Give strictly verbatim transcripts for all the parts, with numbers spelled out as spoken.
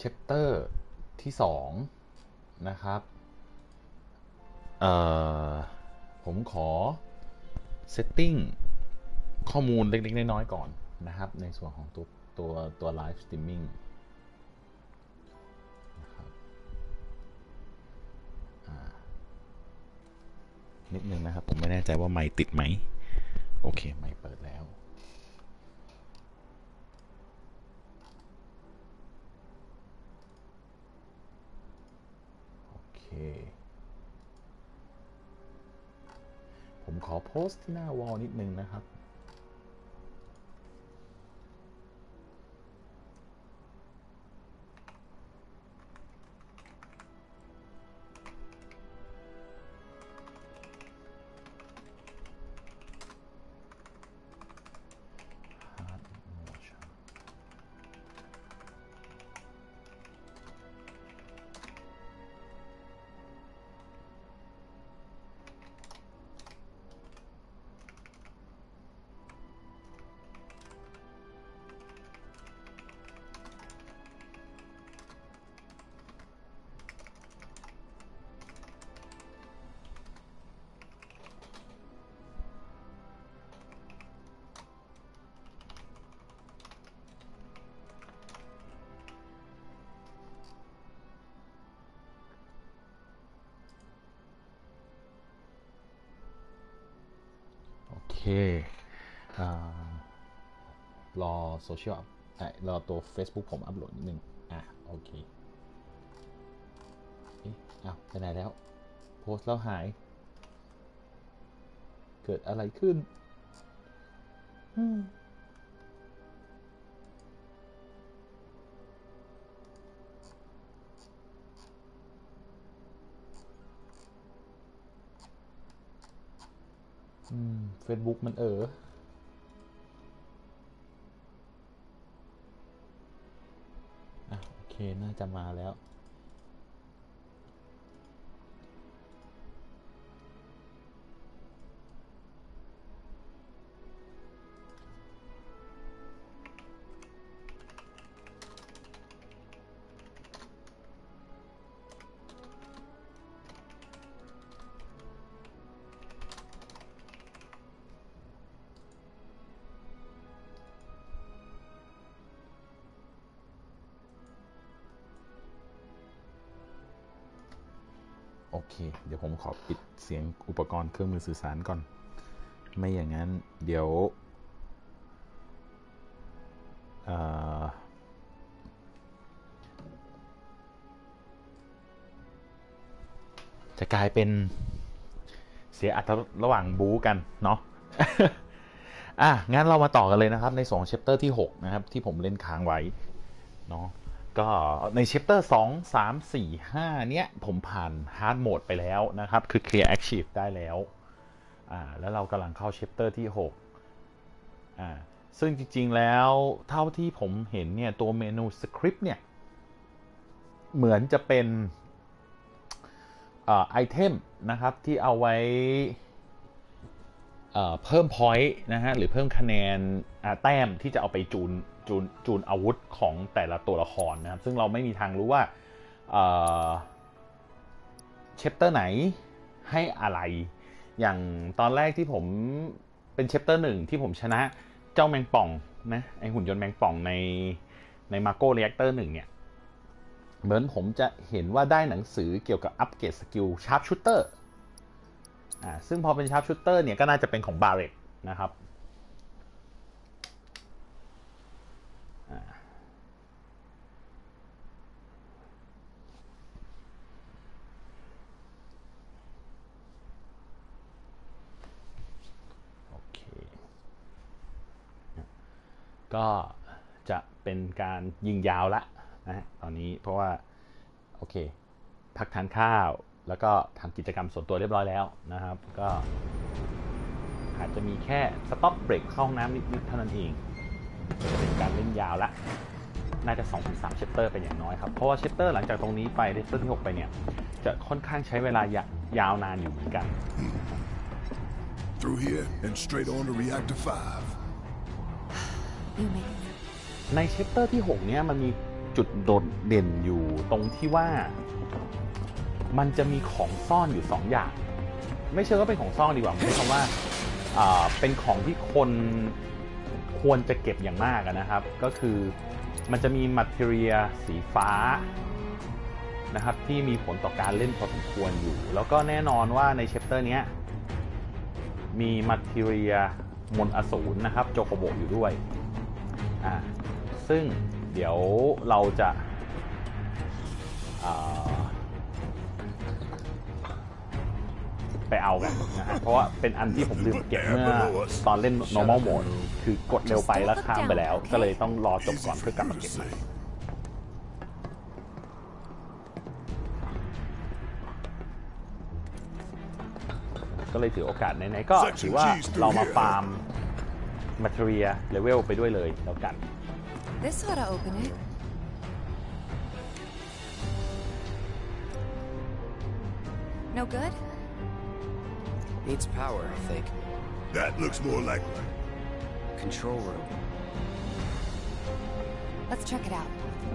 chapter ที่สองนะครับเอ่อผมขอ setting ข้อมูลเล็กๆน้อยๆก่อนนะครับในส่วนของตัวตัวตัว live streaming นะครับนิดนึงนะครับผมไม่แน่ใจว่าไมค์ติดไหมโอเคไมค์เปิดแล้วโอเคผมขอโพสต์ที่หน้าวอลนิดนึงนะครับโอเคอ่ารอโซเชียลไอ้รอตัว Facebook ผมอัปโหลดนิดนึงอ่ะโอเคเอ๊ะอ้าวไปไหนแล้วโพสต์แล้วหายเกิดอะไรขึ้นอืมอืม Facebook มันเอออ่ะโอเคน่าจะมาแล้วโอเคเดี๋ยวผมขอปิดเสียงอุปกรณ์เครื่องมือสื่อสารก่อนไม่อย่างนั้นเดี๋ยวเอ่อจะกลายเป็นเสียอัตราระหว่างบู๊กันเนาะ อ่ะงั้นเรามาต่อกันเลยนะครับในสองเชปเตอร์ที่หกนะครับที่ผมเล่นค้างไว้เนาะก็ในเชปเตอร์สอง สาม สี่ ห้าเนี้ยผมผ่านฮาร์ดโหมดไปแล้วนะครับคือ clear achieve ได้แล้วอ่าแล้วเรากำลังเข้าเชปเตอร์ที่หกอ่าซึ่งจริงๆแล้วเท่าที่ผมเห็นเนี่ยตัวเมนูสคริปต์เนี่ยเหมือนจะเป็นไอเทมนะครับที่เอาไว้เพิ่มพอยต์นะฮะหรือเพิ่มคะแนนแต้มที่จะเอาไปจูนจูนจูนอาวุธของแต่ละตัวละครนะครับซึ่งเราไม่มีทางรู้ว่าเชปเตอร์ไหนให้อะไรอย่างตอนแรกที่ผมเป็นเชปเตอร์หนึ่งที่ผมชนะเจ้าแมงป่องนะไอหุ่นยนต์แมงป่องในในมาโก้เรีแอคเตอร์หนึ่งเนี่ยเหมือนผมจะเห็นว่าได้หนังสือเกี่ยวกับอัปเกรดสกิลชาร์ปชูเตอร์อ่าซึ่งพอเป็นชาร์ปชูเตอร์เนี่ยก็น่าจะเป็นของบาเร็ตนะครับโอเคก็จะเป็นการยิงยาวละนะฮะตอนนี้เพราะว่าโอเคพักทานข้าวแล้วก็ทำกิจกรรมส่วนตัวเรียบร้อยแล้วนะครับก็อาจจะมีแค่สต็อปเบรกเข้าห้องน้ำนิดๆเท่านั้นเองจะเป็นการเล่นยาวละน่าจะ สองถึงสาม เชปเตอร์เป็นอย่างน้อยครับเพราะว่าเชปเตอร์หลังจากตรงนี้ไปเชปเตอร์ที่หกไปเนี่ยจะค่อนข้างใช้เวลายาวนานอยู่เหมือนกัน Through here and straight on to reactor five. ในเชปเตอร์ที่หกเนี้ยมันมีจุดโดดเด่นอยู่ตรงที่ว่ามันจะมีของซ่อนอยู่สองอย่างไม่เชื่อว่าเป็นของซ่อนดีกว่าใช้คำว่าเป็นของที่คนควรจะเก็บอย่างมากนะครับก็คือมันจะมี material สีฟ้านะครับที่มีผลต่อการเล่นพอสมควรอยู่แล้วก็แน่นอนว่าในเชปเตอร์นี้มี material มนต์อสูรนะครับโจโกโบอยู่ด้วยอ่าซึ่งเดี๋ยวเราจะไปเอากันนะฮะเพราะว่าเป็นอันที่ผมลืมเก็บเมื่อตอนเล่น normal mode คือกดเร็วไปแล้วข้ามไปแล้วก็เลยต้องรอจบก่อนเพื่อกลับมาเก็บใหม่ก็เลยถือโอกาสไหนๆก็ถือว่าเรามาฟาร์ม material level ไปด้วยเลยแล้วกัน This ought to open it. No good? Needs power, I think. That looks more likely. Control room. Let's check it out.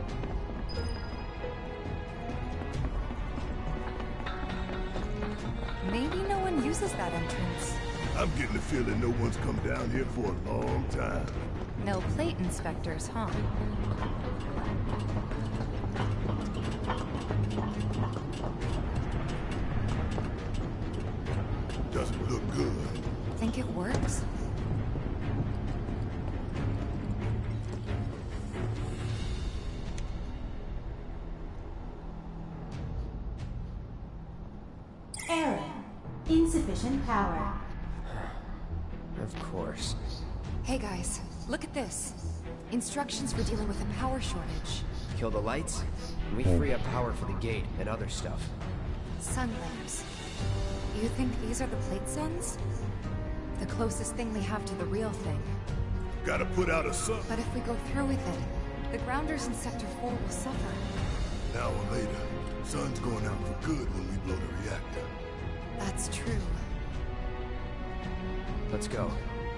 Maybe no one uses that entrance. I'm getting the feeling no one's come down here for a long time. No plate inspectors, huh? Doesn't look good. Think it works? Error. Insufficient power. Of course. Hey guys, look at this. Instructions for dealing with a power shortage. Kill the lights, and we free up power for the gate and other stuff. Sun lamps. You think these are the plate suns? The closest thing we have to the real thing. Gotta put out a sun. But if we go through with it, the grounders in Sector four will suffer. An hour later, sun's going out for good when we blow the reactor. That's true. Let's go.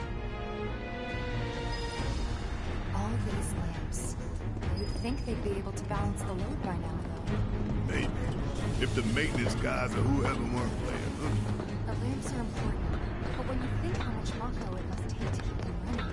All these lamps. You'd think they'd be able to balance the load by now, though. Maybe. If the maintenance guys or whoever weren't playing hooky. The lamps are important, but when you think how much Mako it must take to keep them running...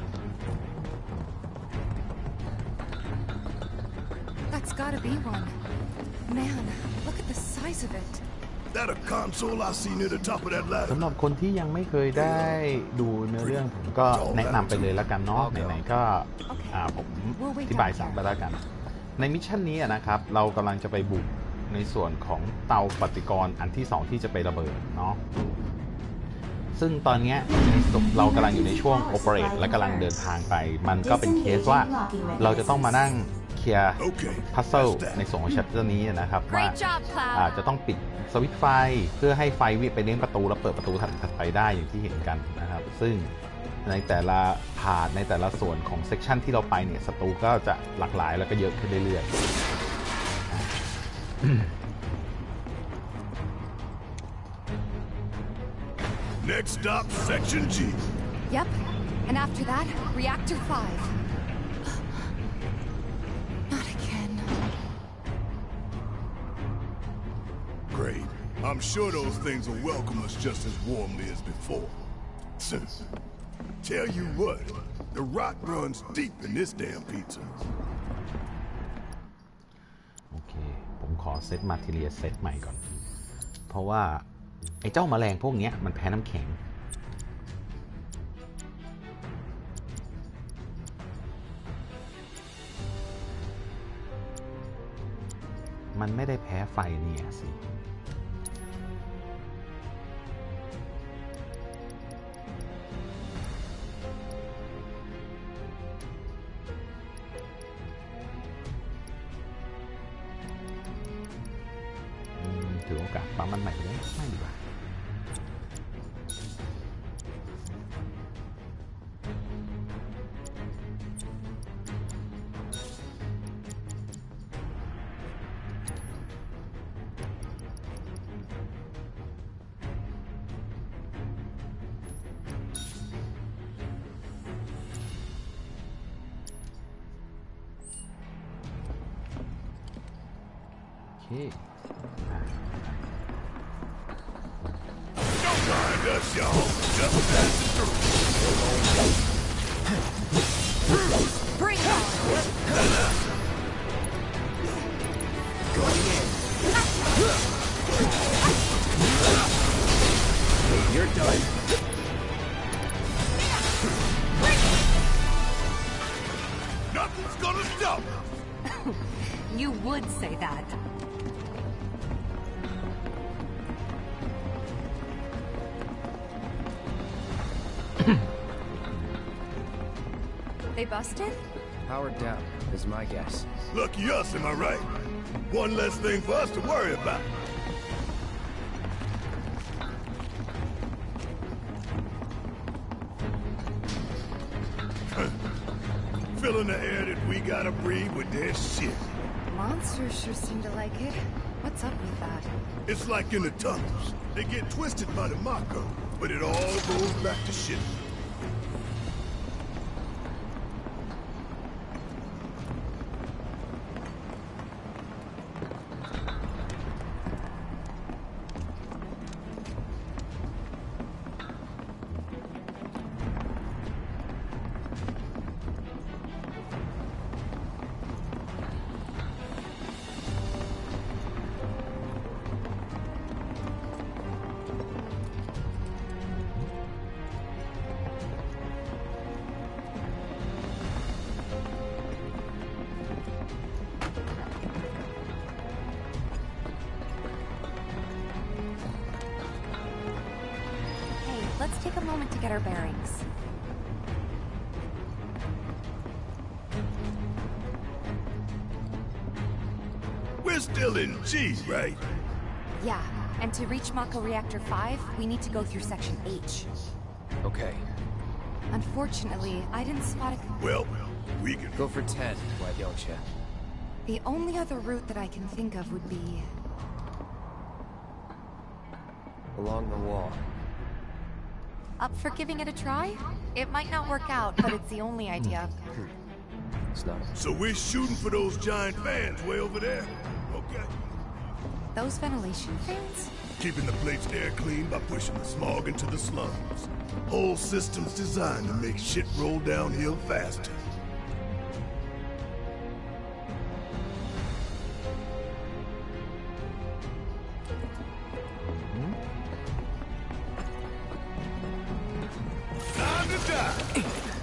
That's gotta be one. Man, look at the size of it. That a console I see near the top of that ladder. สำหรับคนที่ยังไม่เคยได้ดูเนื้อเรื่องผมก็แนะนำไปเลยแล้วกันเนาะไหนๆก็ผมอธิบายสักไปแล้วกันในมิชชั่นนี้นะครับเรากำลังจะไปบุกในส่วนของเตาปฏิกรณ์อันที่สองที่จะไประเบิดเนาะซึ่งตอนนี้เรากำลังอยู่ในช่วงโอเปเรตและกำลังเดินทางไปมันก็เป็นเคสว่าเราจะต้องมานั่งเคลียร์พัซเซิลในส่วนของแชปเตอร์นี้นะครับว่าอาจจะต้องปิดสวิตช์ไฟเพื่อให้ไฟวิ่งไปเลี้ยงประตูแล้วเปิดประตูถัดไปได้อย่างที่เห็นกันนะครับซึ่งในแต่ละพาร์ทในแต่ละส่วนของเซกชันที่เราไปเนี่ยศัตรูก็จะหลากหลายแล้วก็เยอะขึ้นเรื่อยๆ Next stop, Section G. Yep, and after that, Reactor five. Not again. Great. I'm sure those things will welcome us just as warmly as before. Tell you what, the rot runs deep in this damn pizza. โอเคผมขอเซตมาทีเรียเซตใหม่ก่อน เพราะว่าไอ้เจ้าแมลงพวกนี้มันแพ้น้ำแข็งมันไม่ได้แพ้ไฟเนี่ยสิถือโอกาสปั๊มมันใหม่เลยไม่ดีกว่าเค Don't mind us, y'all. Just passing through. Bring it on! Going in. You're done. Nothing's gonna stop. You would say that. They busted? Powered down, is my guess. Lucky us, am I right? One less thing for us to worry about. Filling the air that we gotta breathe with their shit. Monsters sure seem to like it. What's up with that? It's like in the tunnels. They get twisted by the Mako, but it all goes back to shit. Let's take a moment to get our bearings. We're still in G, right? Yeah, and to reach Mako Reactor five, we need to go through Section H. Okay, Unfortunately, I didn't spot a... Well, we can go for ten, why don't you? The only other route that I can think of would be... Along the wall. Up for giving it a try? It might not work out, but it's the only idea. It's not. So we're shooting for those giant fans way over there. Okay. Those ventilation fans? Keeping the plate's air clean by pushing the smog into the slums. Whole system's designed to make shit roll downhill faster. Time to die!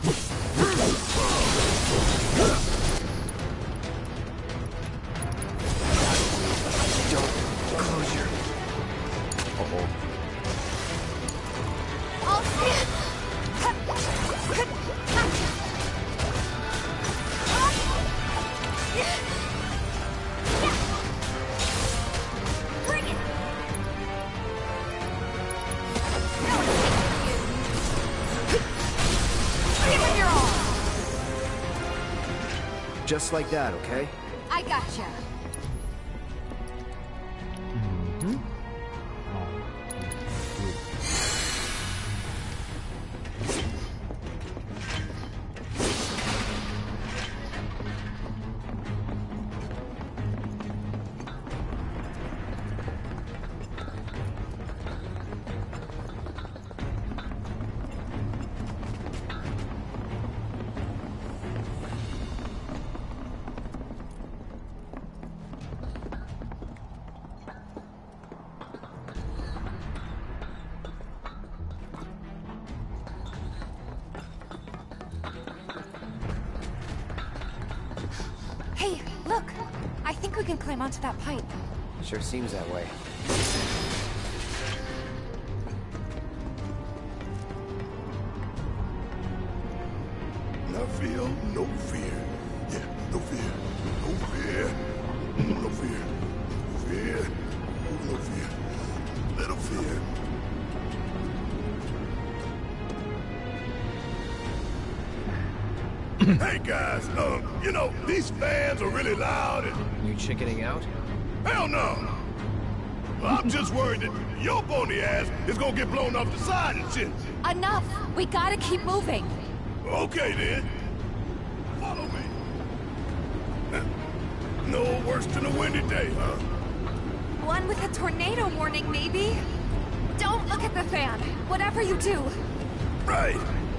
Just like that, okay? I gotcha. Hey, look! I think we can climb onto that pipe. Sure seems that way. I feel no fear. Yeah, no fear. No fear. No fear. No fear. No fear. Little fear. Hey guys, um, you know, these fans are really loud and... You chickening out? Hell no! Well, I'm just worried that your pony ass is gonna get blown off the side and shit. Enough! We gotta keep moving! Okay then. Follow me. No worse than a windy day, huh? One with a tornado warning, maybe? Don't look at the fan, whatever you do. Right.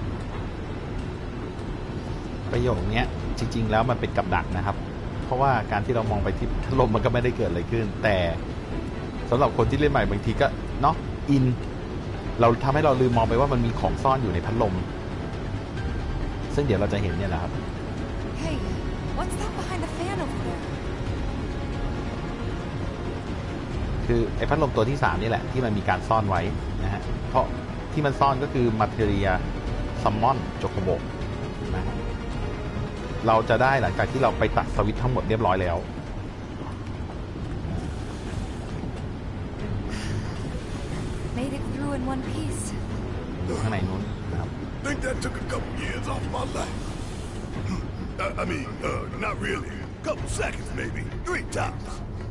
ประโยคเนี้ยจริงๆแล้วมันเป็นกับดักนะครับเพราะว่าการที่เรามองไปที่พัดลมมันก็ไม่ได้เกิดอะไรขึ้นแต่สำหรับคนที่เล่นใหม่บางทีก็เนาะอินเราทำให้เราลืมมองไปว่ามันมีของซ่อนอยู่ในพัดลมซึ่งเดี๋ยวเราจะเห็นเนี่ยนะครับ Hey, what's that behind the fan over there? คือไอ้พัดลมตัวที่สามนี่แหละที่มันมีการซ่อนไว้นะฮะเพราะที่มันซ่อนก็คือมาเทเรียซัมมอนโจโกโบนะฮะเราจะได้หลังจากที่เราไปตัดสวิตช์ทั้งหมดเรียบร้อยแล้ว Made it through in one piece. อยู่ข้างในนู้นนะครับ Think that took a couple years off my life. uh, I mean, uh, not really. Couple seconds, maybe. Three tops.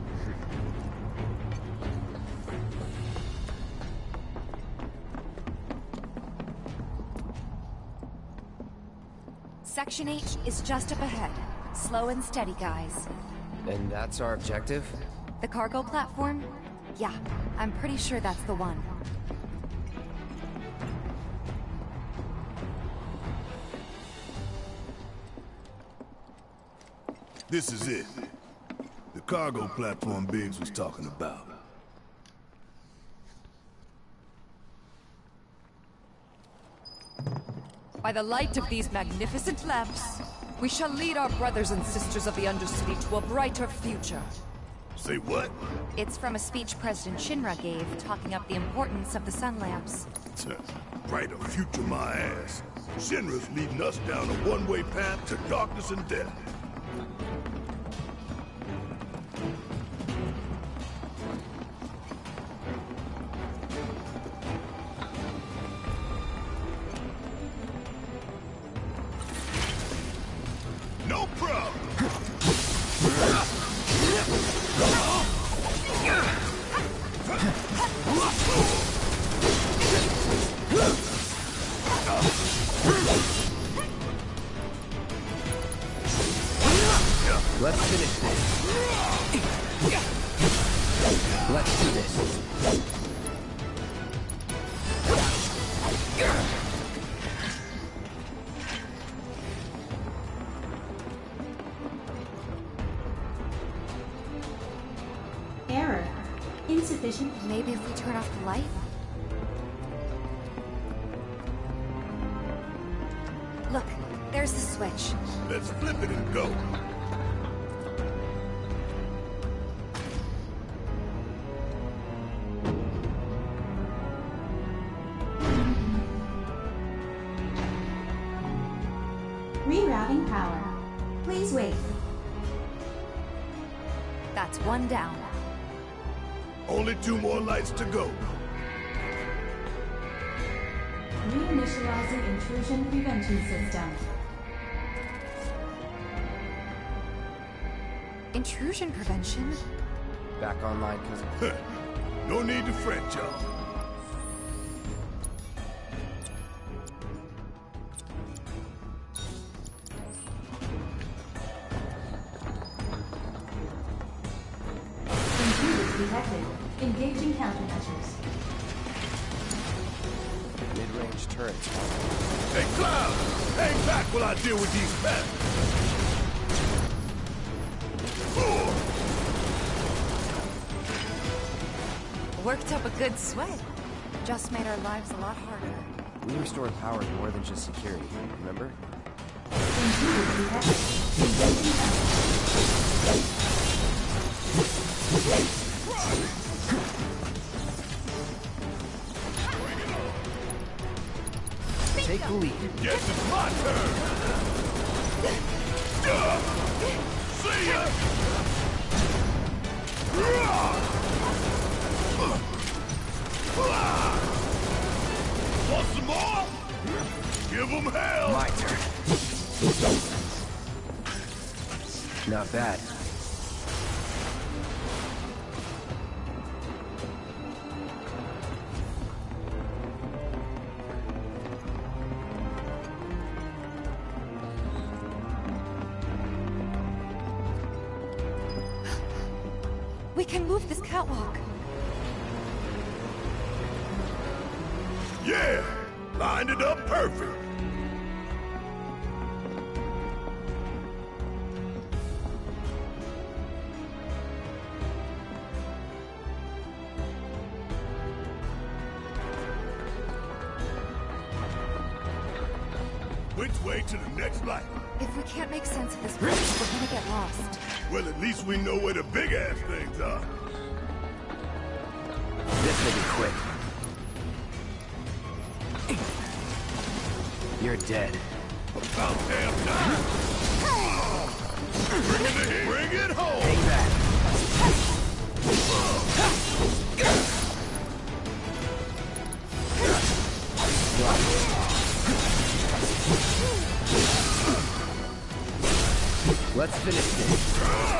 Section H is just up ahead. Slow and steady, guys. And that's our objective? The cargo platform? Yeah, I'm pretty sure that's the one. This is it. The cargo platform Biggs was talking about. By the light of these magnificent lamps, we shall lead our brothers and sisters of the Undercity to a brighter future. Say what? It's from a speech President Shinra gave, talking up the importance of the sun lamps. Brighter future, my ass. Shinra's leading us down a one-way path to darkness and death. No problem. Let's finish this. Let's do this. Error. Insufficient. Maybe if we turn off the light? Look, there's the switch. Let's flip it and go. Rerouting power. Please wait. That's one down. Only two more lights to go. Reinitializing intrusion prevention system. Intrusion prevention? Back online, cousin. No need to fret, y'all. Intruders detected. Engaging countermeasures. Mid-range turrets. Hey, Cloud! Hang back while I deal with these pests. Worked up a good sweat. Just made our lives a lot harder. We restored power to more than just security, remember? Intruders detected. Engaging countermeasures. Take the lead. Yes, it's my turn! Uh, see ya! Want some more? Give them hell! My turn. Not bad. We can move this catwalk. Yeah! Lined it up perfect. Which way to the next light? If we can't make sense of this place, we're gonna get lost. Well, at least we know where the big-ass things are. This will be quick. You're dead. About damn time! Bring it in! Bring it home! Hang back. Let's finish this.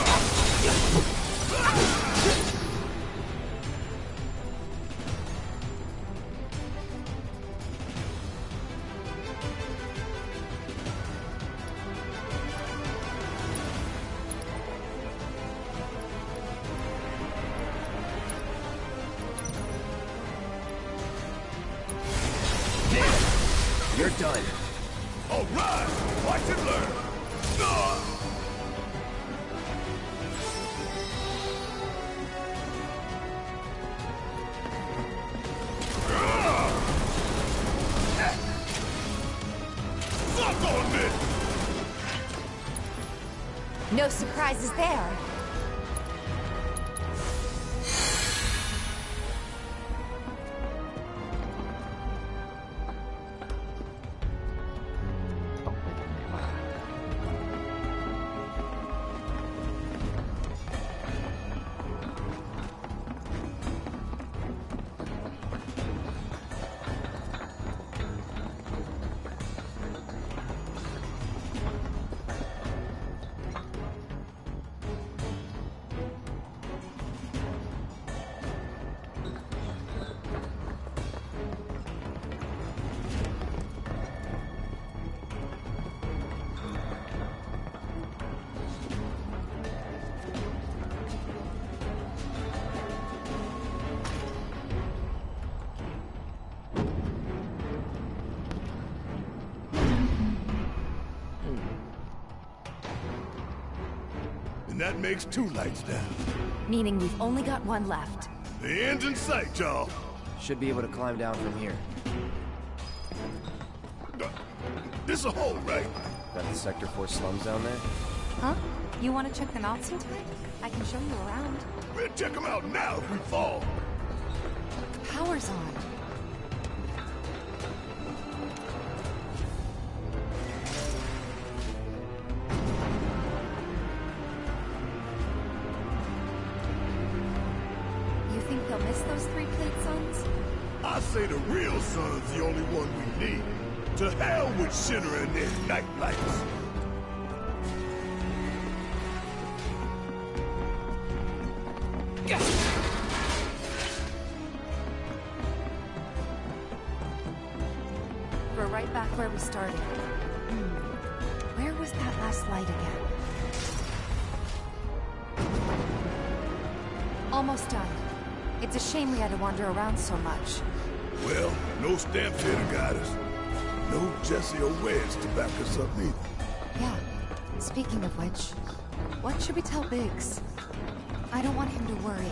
You're done. All right! Watch and learn! Ah! Fuck on this! No surprises there. ต้องไปทางไหนมา And that makes two lights down. Meaning we've only got one left. The end's in sight, y'all. Should be able to climb down from here. This a hole, right? Got the Sector four slums down there? Huh? You want to check them out sometime? I can show you around. We'll check them out now if we fall. The power's on. You think they'll miss those three plate suns? I say the real sun's the only one we need. To hell with Shinra and their night lights. We're right back where we started. Hmm. Where was that last light again? Almost done. It's a shame we had to wander around so much. Well, no stamps here to guide us. No Jesse or Wedge to back us up either. Yeah. Speaking of which, what should we tell Biggs? I don't want him to worry.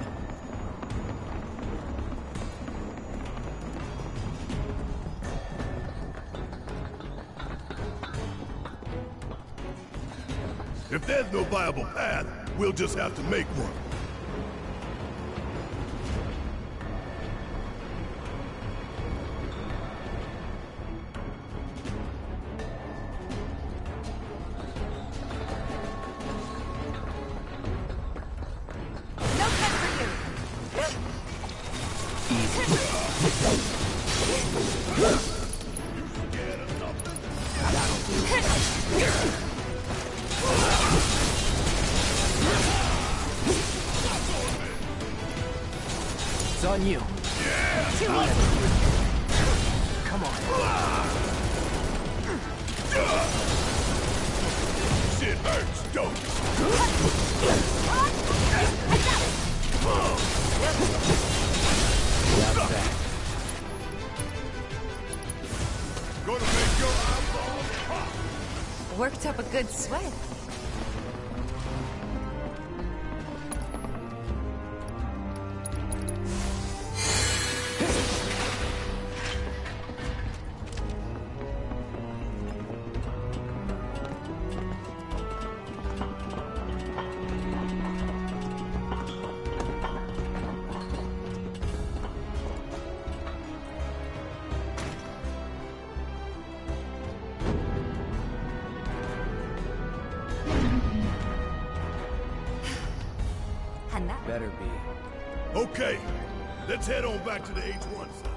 If there's no viable path, we'll just have to make one. No time for you! It's on you. Too easy! Come on. Shit hurts, don't it? a good sweat. And that Better be. Okay, let's head on back to the H one side.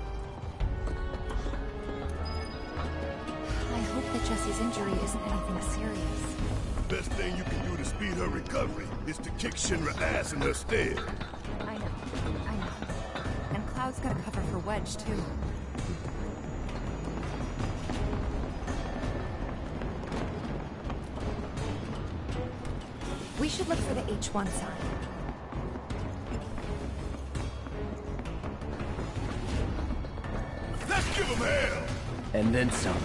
I hope that Jessie's injury isn't anything serious. Best thing you can do to speed her recovery is to kick Shinra ass in her stead. I know, I know. And Cloud's got a cover for Wedge, too. We should look for the H one sign. Let's give him hell! And then some.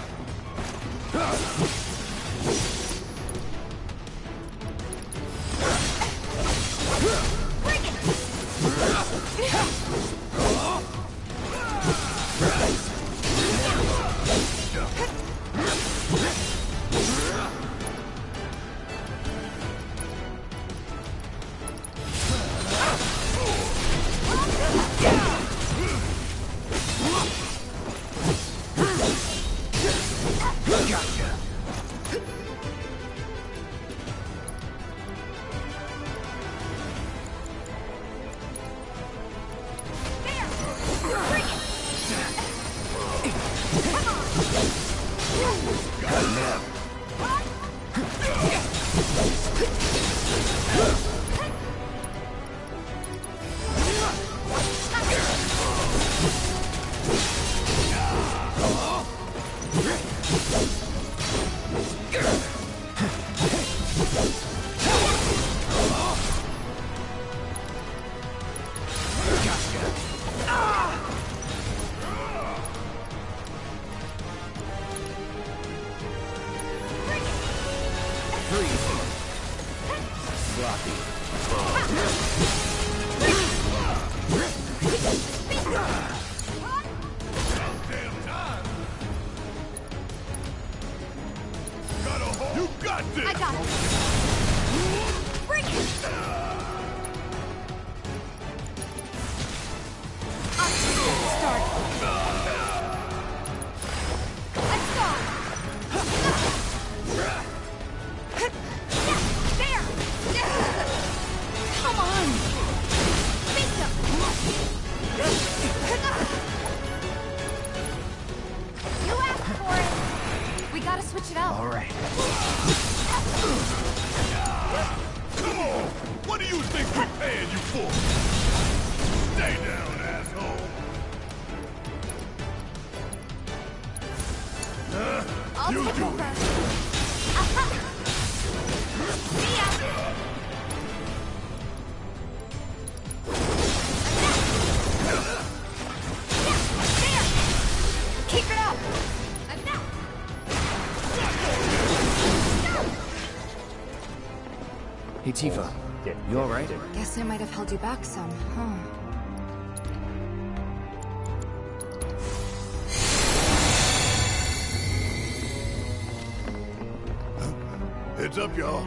You got this! I got it. Bring it! I'm started. Let's go! There! Come on! Beat them! You asked for it! We gotta switch it out. All right. Come on! What do you think we're paying you for? Stay down, asshole! Huh? I'll You take do over. it! See ya! There! Keep it up! Enough! Hey, Tifa. You all right? Guess I might have held you back some, huh? Heads up, y'all.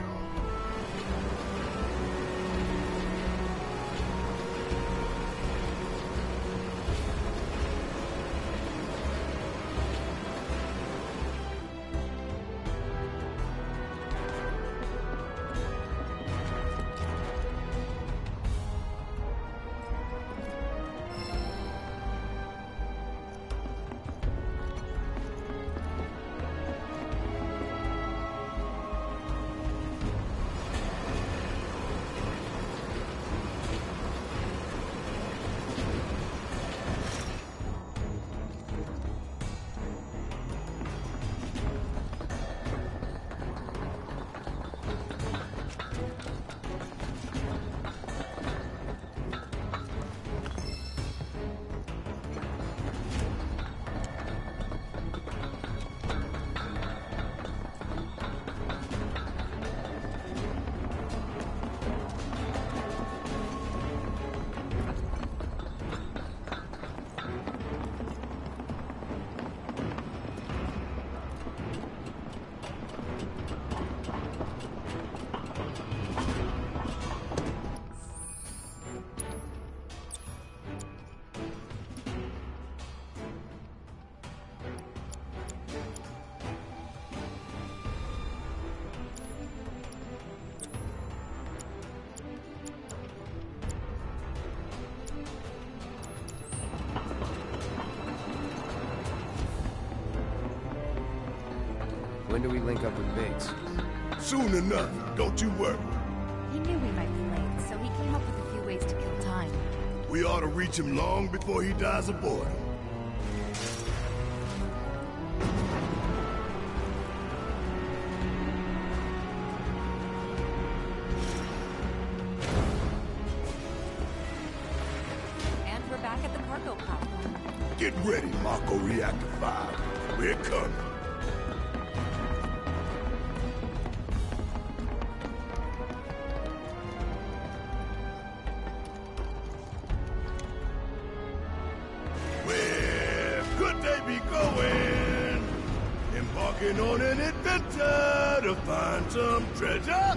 When do we link up with Bates? Soon enough, don't you worry. He knew we might be late, so he came up with a few ways to kill time. We ought to reach him long before he dies of boredom. And we're back at the cargo pod. Get ready, Mako Reactor five. We're coming. Where could they be going? Embarking on an adventure to find some treasure?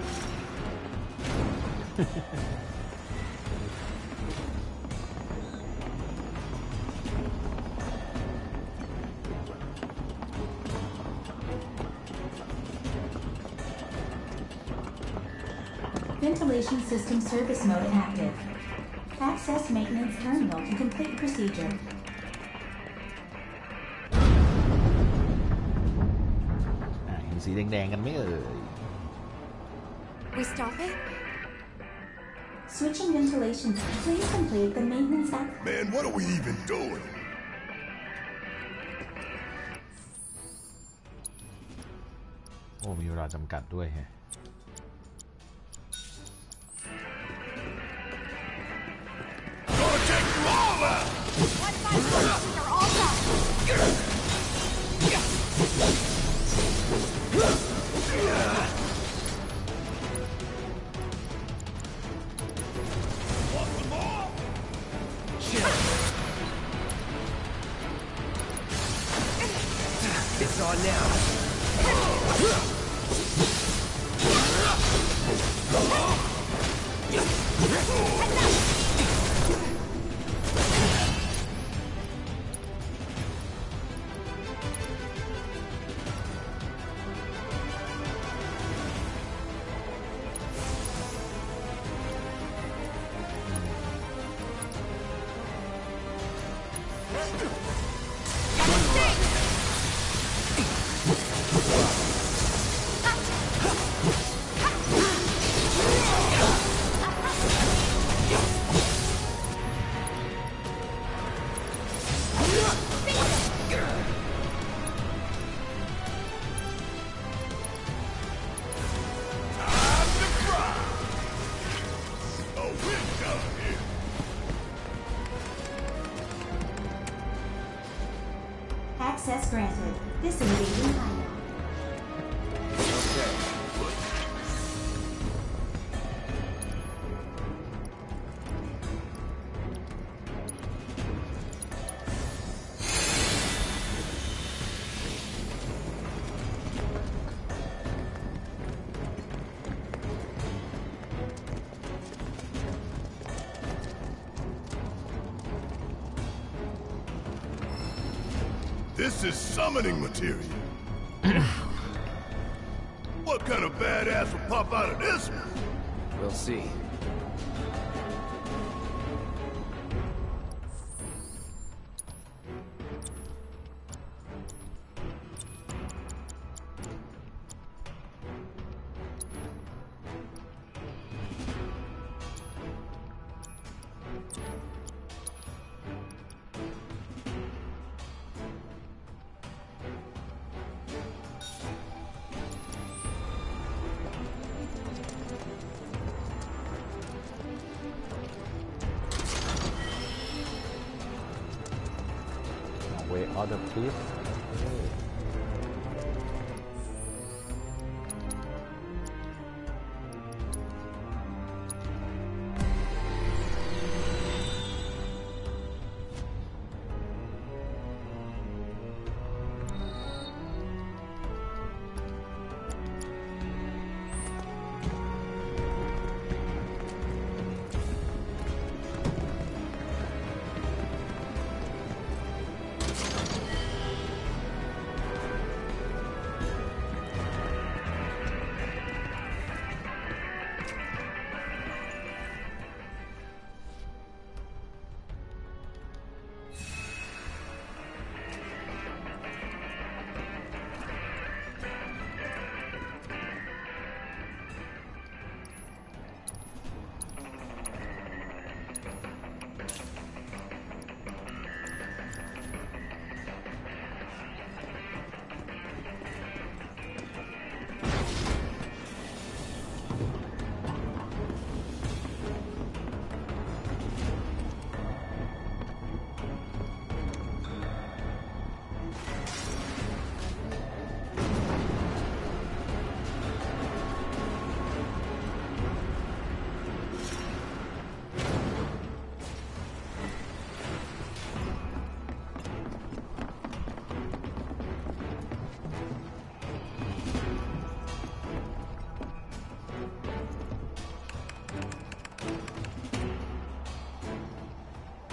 Ventilation system service mode active. Access maintenance terminal to complete procedure. อ่ะเห็นสีแดงๆกันไหมเอ่ย We stop it? Switching ventilations. Please complete the maintenance act. Man, what are we even doing? โอ้มีเวลาจำกัดด้วยแฮะ Gonna take you all out! One by one, they're all done! Want some more? It's on now. Time to fry! Oh, we're done here. Access granted. Disengaging hideout. Okay. This is summoning material. What kind of badass will pop out of this one? We'll see. Way out of cliff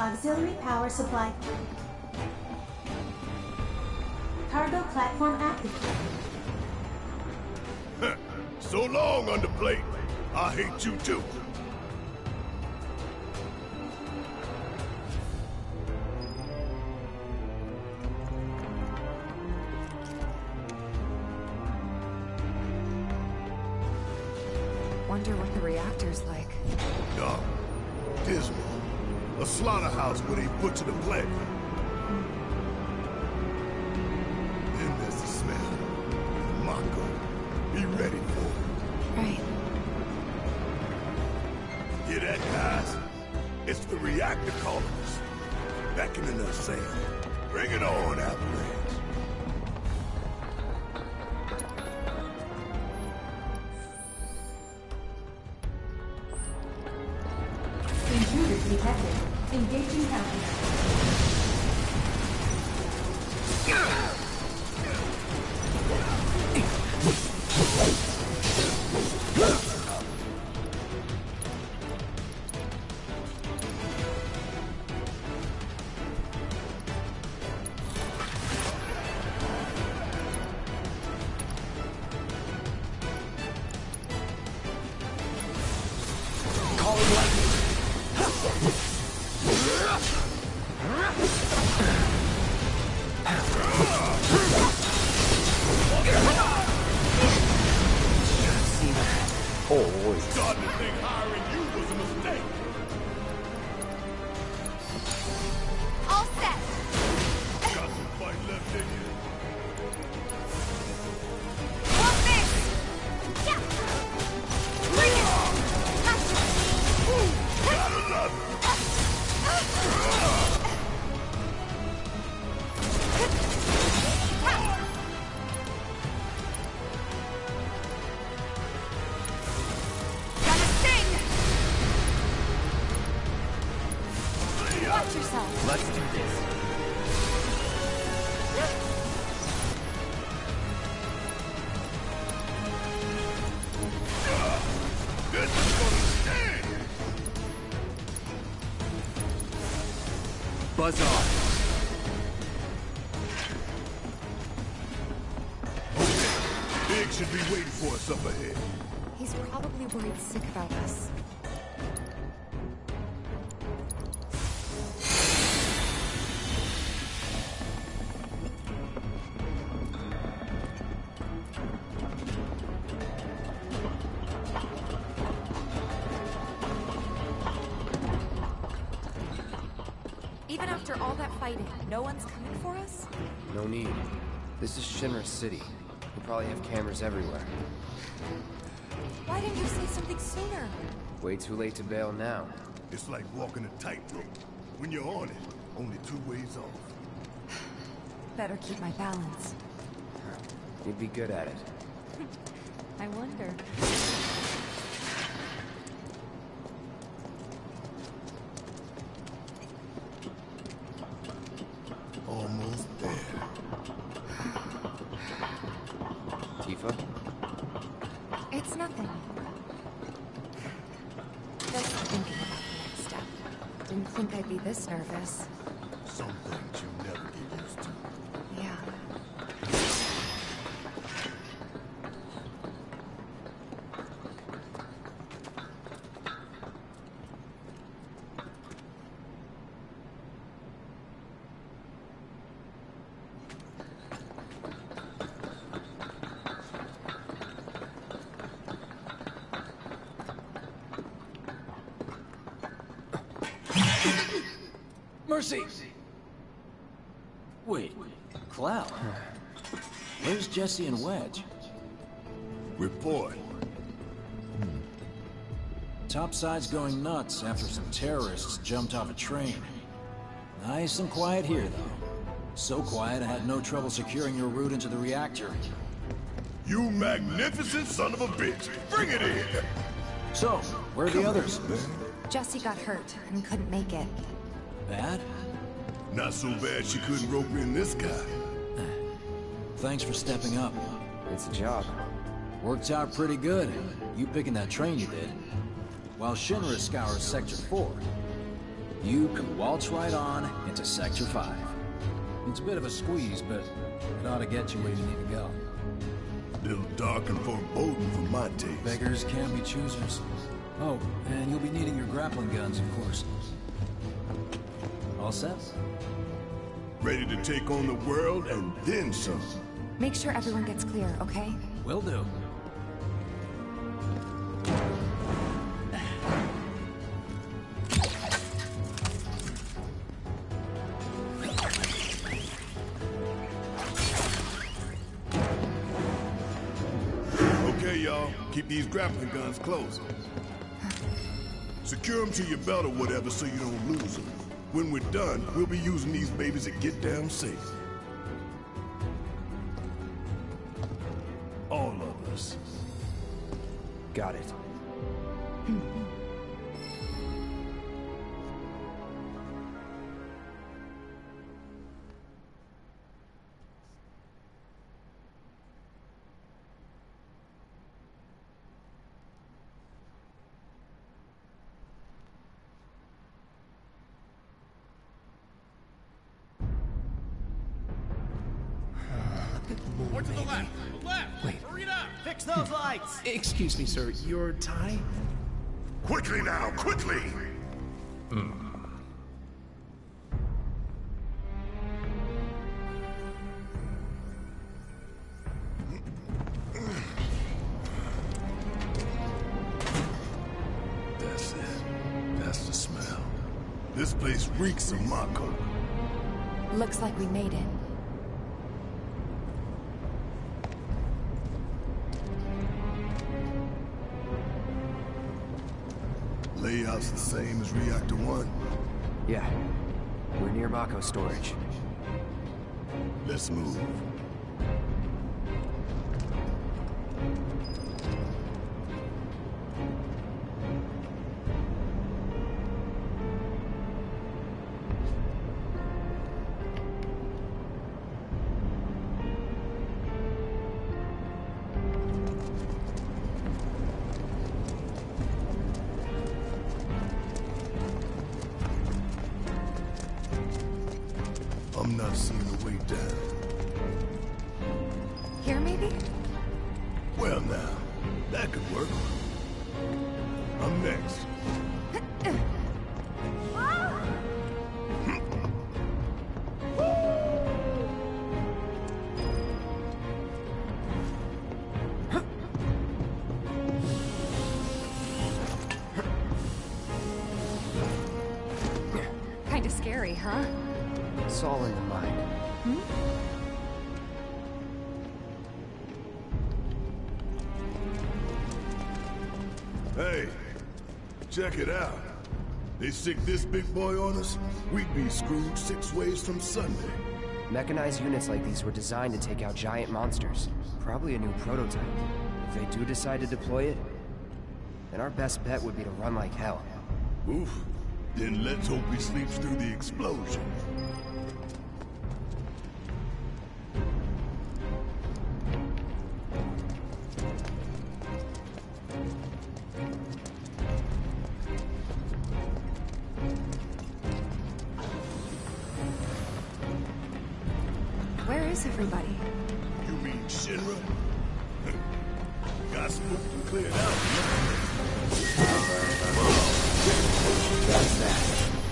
Auxiliary power supply. Cargo platform active. So long, underplate. I hate you too. Wonder what the reactor's like. Dark, dismal. A slaughterhouse where they butcher the plant. Then there's the smell. Mako. Be ready for it. Right. Hear that, guys? It's the reactor calling us. Beckoning us saying, bring it on, Avalanche. Intruders detected. Engaging counter. Starting to think hiring you was a mistake. All set! Got some fight left in you. One miss! Yeah! Bring it! Gotcha! Gotta love it. Got a sting! Watch yourself! Let's do this. This is gonna sting. Buzz off. Big should be waiting for us up ahead. He's probably worried sick about us. Even after all that fighting, no one's coming for us? No need. This is Shinra City. We probably have cameras everywhere. Why didn't you say something sooner? Way too late to bail now. It's like walking a tightrope. When you're on it, only two ways off. Better keep my balance. You'd be good at it. I wonder. Almost there. Tifa? It's nothing. Just thinking about the next step. Didn't think I'd be this nervous. Some things you never get used to. Yeah. Mercy! Wait, Cloud? Where's Jesse and Wedge? Report. Topside's going nuts after some terrorists jumped off a train. Nice and quiet here, though. So quiet I had no trouble securing your route into the reactor. You magnificent son of a bitch! Bring it in! So, where are the others? Jesse got hurt and couldn't make it. Bad? Not so bad she couldn't rope in this guy. Thanks for stepping up. It's a job. Worked out pretty good. You picking that train you did. While Shinra scours Sector four. you can waltz right on into Sector five. It's a bit of a squeeze, but it ought to get you where you need to go. Little dark and foreboding for my taste. Beggars can be choosers. Oh, and you'll be needing your grappling guns, of course. All set? Ready to take on the world and then some. Make sure everyone gets clear, okay? Will do. Okay, y'all. Keep these grappling guns close. Secure them to your belt or whatever so you don't lose them. When we're done, we'll be using these babies to get down safe. All of us. Got it. More to the left! Left! Wait. Hurry it up! Fix those lights! Excuse me, sir. Your tie? Quickly now, quickly! That's it. That's the smell. This place reeks of Mako. Looks like we made it. Layout's the same as Reactor one. Yeah. We're near Mako storage. Let's move. I'm not seeing a way down. Here, maybe? Well now, that could work. I'm next. Kinda scary, huh? It's all in the mind. Hey, check it out. They stick this big boy on us, we'd be screwed six ways from Sunday. Mechanized units like these were designed to take out giant monsters. Probably a new prototype. If they do decide to deploy it, then our best bet would be to run like hell. Oof. Then let's hope he sleeps through the explosion. Where is everybody? You mean Shinra? Got spooked and cleared out. That's that.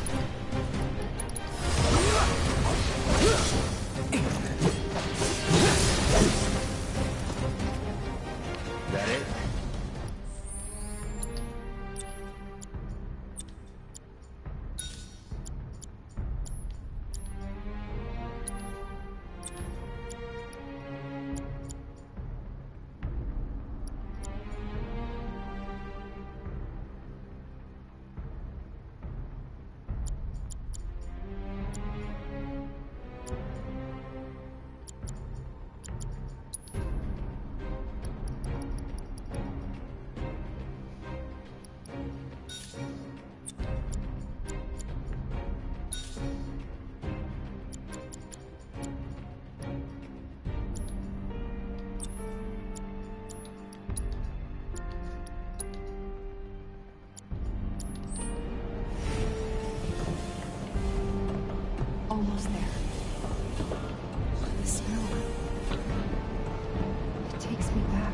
That it? almost there. The smell. It takes me back.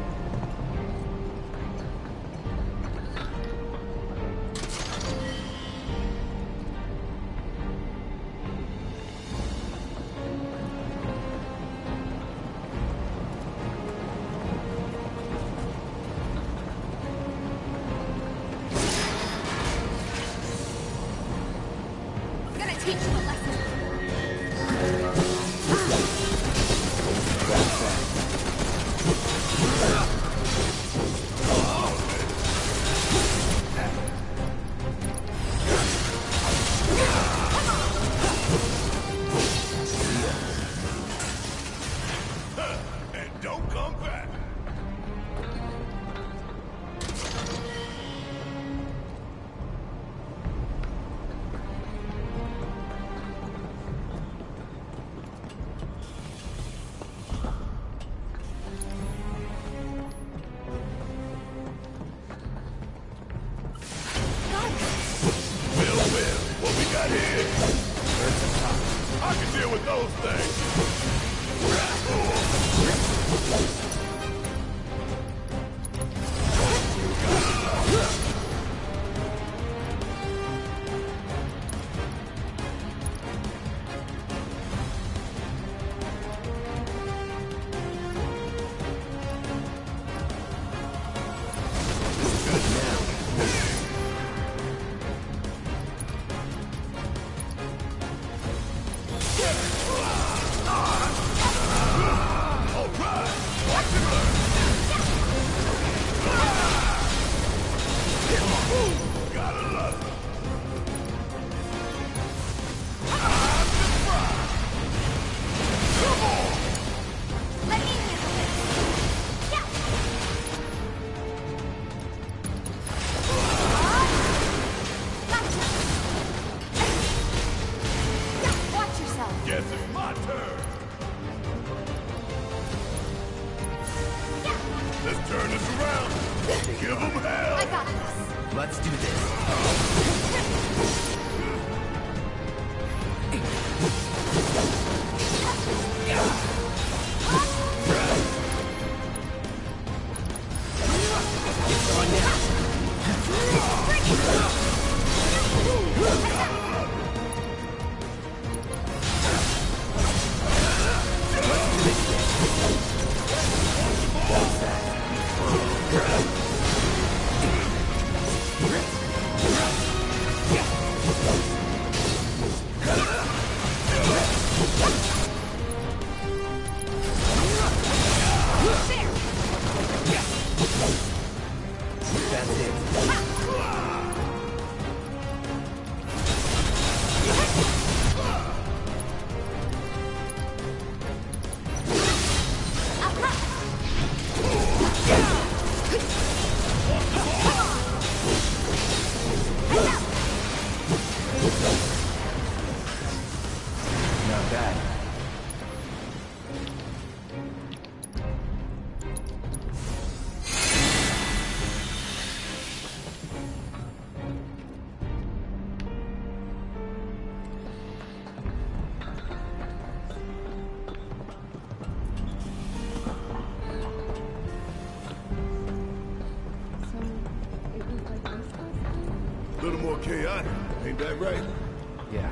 A little more chaotic, ain't that right? Yeah.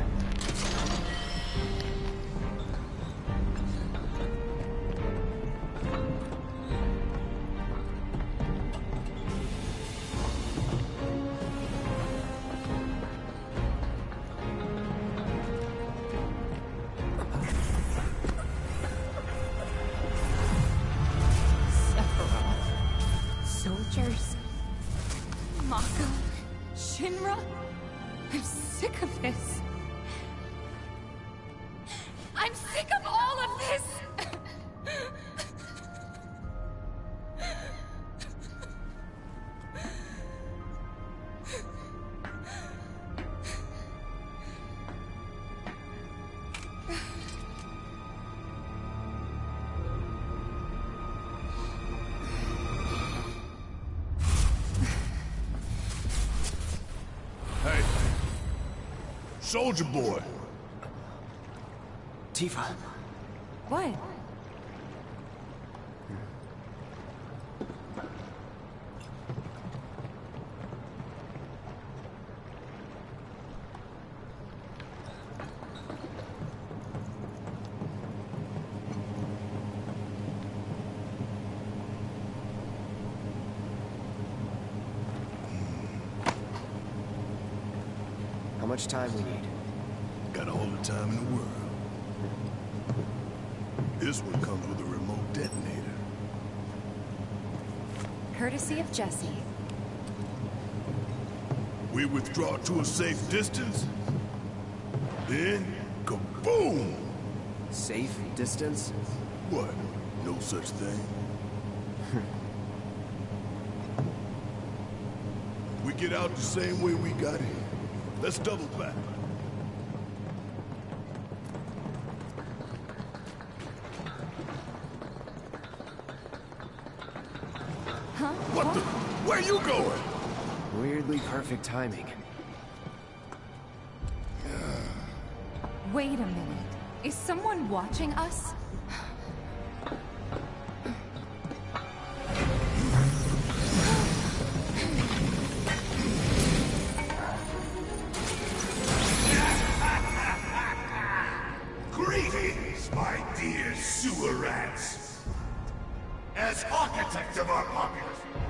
Soldiers. Mako. Shinra? I'm sick of this. I'm sick of all of this! Soldier boy, Tifa. What? How much time we need? Got all the time in the world. This one comes with a remote detonator. Courtesy of Jesse. We withdraw to a safe distance. Then, kaboom! Safe distance? What? No such thing. We get out the same way we got in. Let's double back. Huh? What the? Where you going? Weirdly perfect timing. Wait a minute. Is someone watching us? Greetings, my dear sewer rats. As architects of our populace,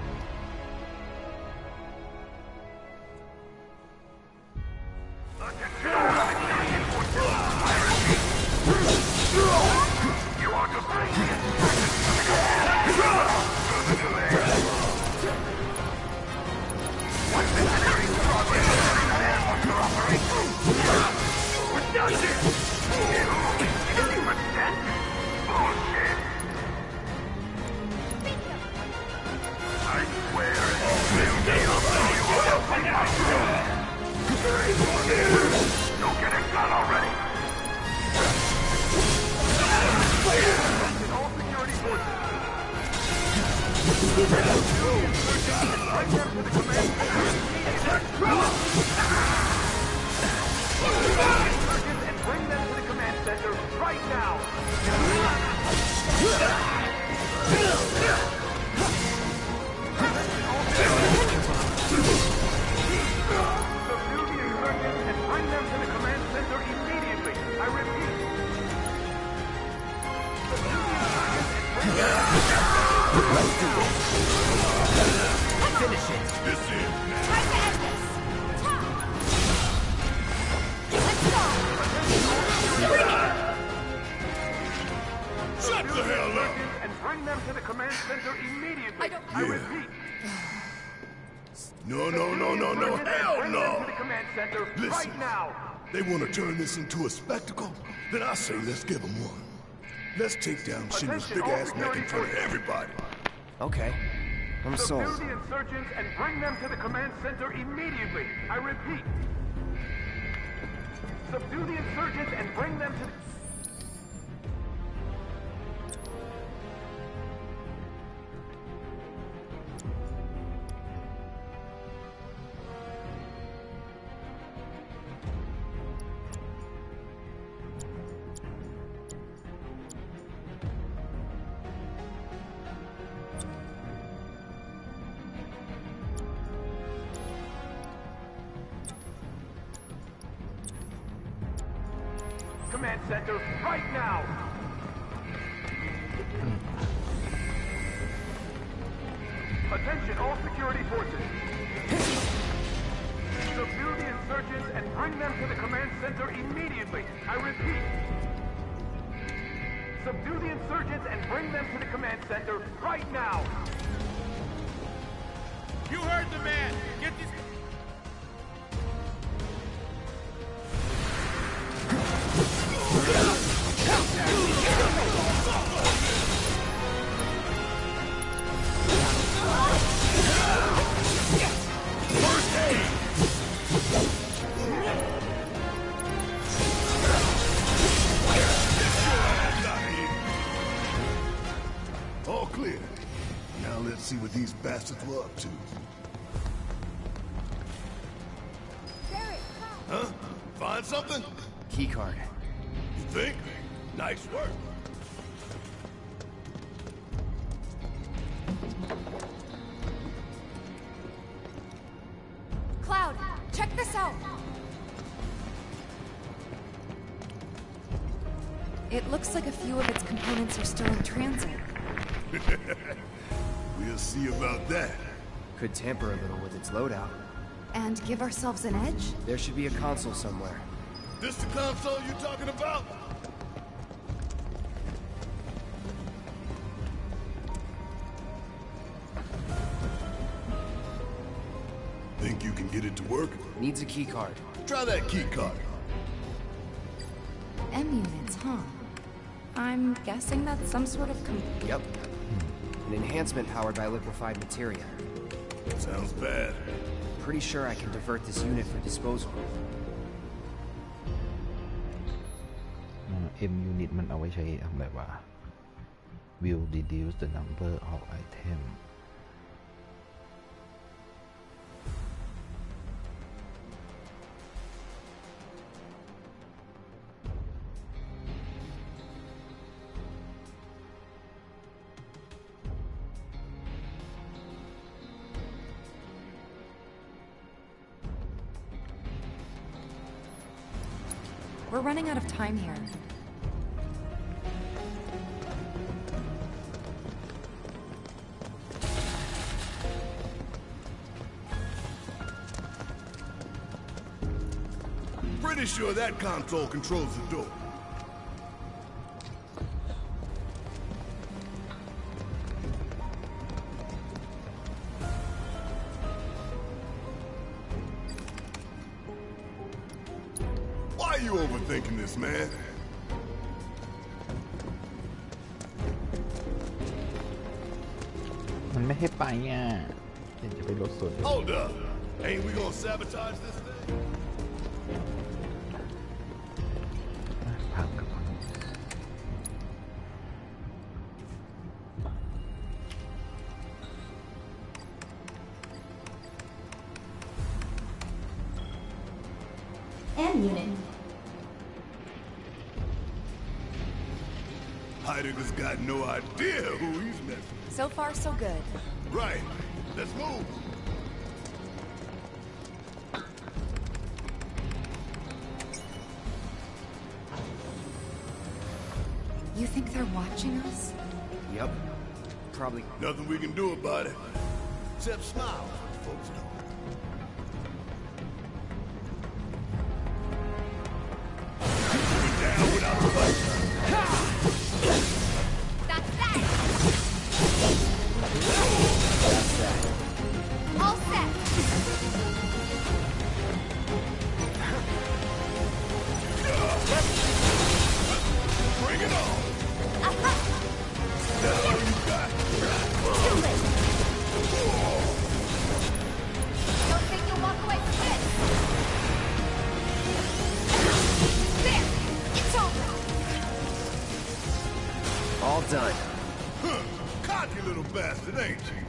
shut the hell up! And bring them to the command center immediately. I don't- I Yeah. repeat. No, no, no, no, no, hell Bring them to the no! command center Listen. right now. They want to turn this into a spectacle? Then I say let's give them one. Let's take down Shinra's Attention, big all ass neck in security front of forces. everybody. Okay. I'm Subdue sold. the insurgents and bring them to the command center immediately. I repeat. Subdue the insurgents and bring them to the... command center right now. Attention all security forces. Subdue the insurgents and bring them to the command center immediately. I repeat. Subdue the insurgents and bring them to the command center right now. You heard the man! Get these... All clear. Now let's see what these bastards were up to. Huh? Find something? Keycard. You think? Nice work. Cloud, check this out. It looks like a few of its components are still in transit. We'll see about that. Could tamper a little with its loadout. And give ourselves an edge? There should be a console somewhere. This the console you talking about? Think you can get it to work? Needs a keycard. Try that key card. M units, huh? I'm guessing that's some sort of com- Yep. An enhancement powered by liquefied materia. Sounds bad. Pretty sure I can divert this unit for disposal. M unit มันเอาไว้ใช้ทำอะไรวะ will reduce the number of item We're running out of time here. Pretty sure that console controls the door. Why are you overthinking this, man? มันไม่ให้ไปอ่ะเดี๋ยวจะไปรถสวน Hold up. Ain't we gonna sabotage this thing? พังกับ M unit. Heidegger's got no idea who he's messing with. So far, so good. Right. Let's move. You think they're watching us? Yep. Probably. Nothing we can do about it. Except smile when folks don't. We're down without the fight. That's that! That's that. All set! Bring it on. Aha! That's all you got. Too late! Don't think you'll walk away from this! There! It's over! All done. Huh. Cocky little bastard, ain't you?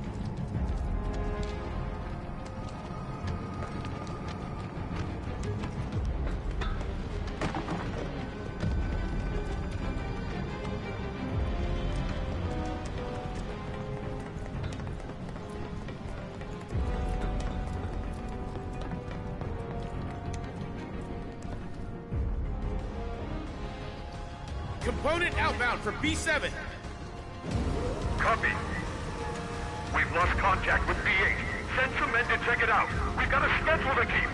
Component outbound for B seven. Copy. We've lost contact with B eight. Send some men to check it out. We've got a schedule to keep.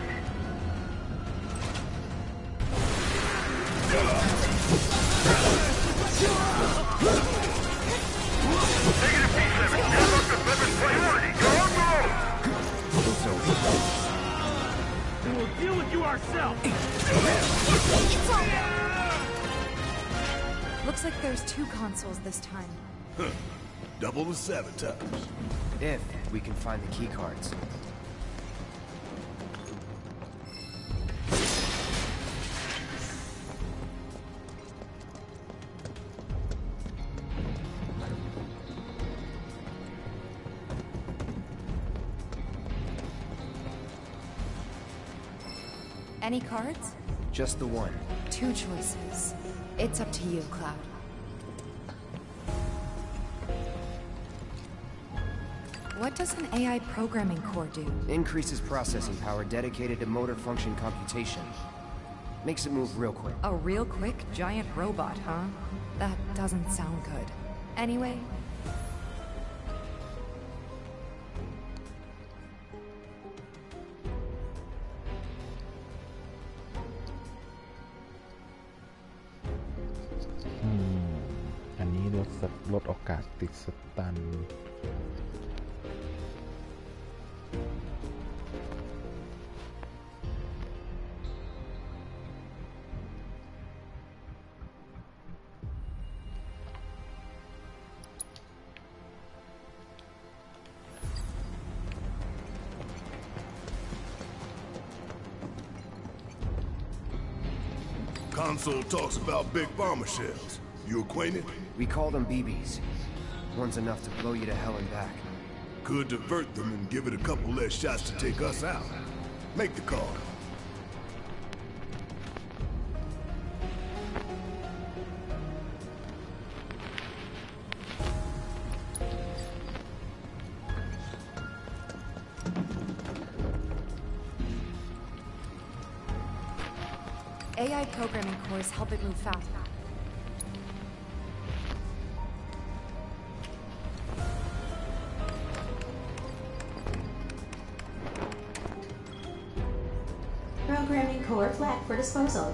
Negative B seven. Airlock defense priority. You're on the road. We will deal with you ourselves. It's over! Looks like there's two consoles this time. Huh. Double the sabotage. If we can find the keycards. Any cards? Just the one. Two choices. It's up to you, Cloud. What does an A I programming core do? Increases processing power dedicated to motor function computation. Makes it move real quick. A real quick giant robot, huh? That doesn't sound good. Anyway... อืม อันนี้ลดสัลดโอกาสติดสตัน Console talks about big bomber shells. You acquainted? We call them B Bs. One's enough to blow you to hell and back. Could divert them and give it a couple less shots to take us out. Make the call. A I programming cores help it move faster. Programming core flat for disposal.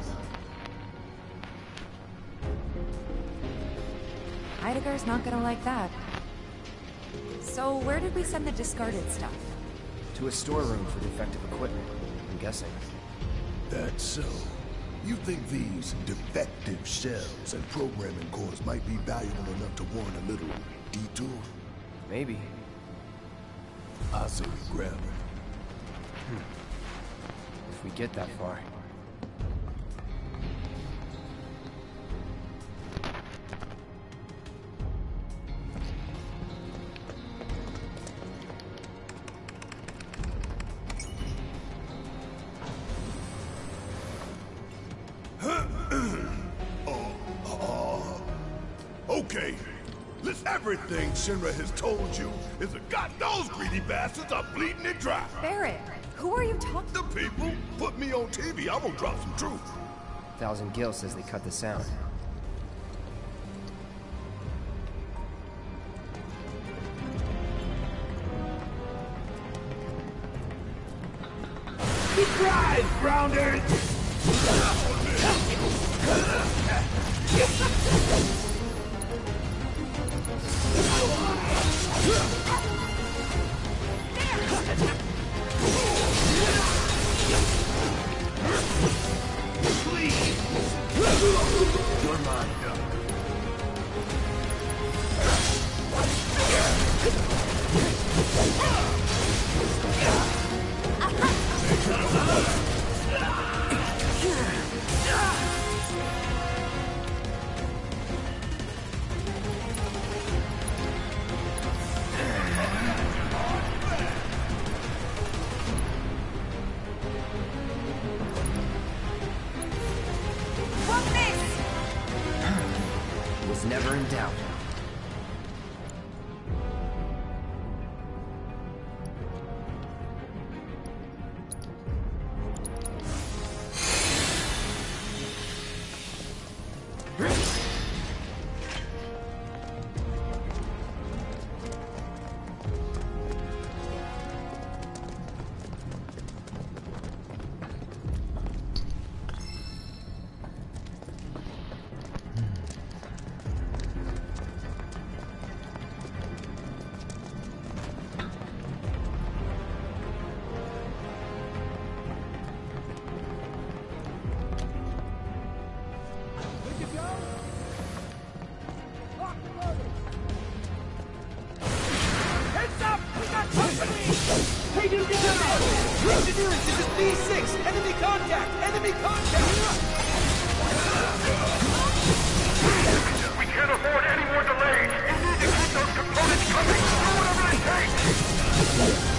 Heidegger's not gonna like that. So where did we send the discarded stuff? To a storeroom for defective equipment, I'm guessing. That's so. You think these defective shells and programming cores might be valuable enough to warrant a little detour? Maybe. I say we grab it. If we get that far. Okay, list everything Shinra has told you is that God knows greedy bastards are bleeding it dry. Barret, who are you talking to? The people put me on T V, I'm gonna drop some truth. Thousand Gil says they cut the sound. Surprise, Grounders! You're mine. Was never in doubt. Engineering, this is B six! Enemy contact! Enemy contact! We can't afford any more delays! We need to keep those components coming! Do whatever it takes!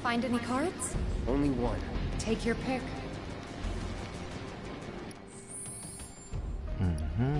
Find any cards? Only one. Take your pick. Mm-hmm.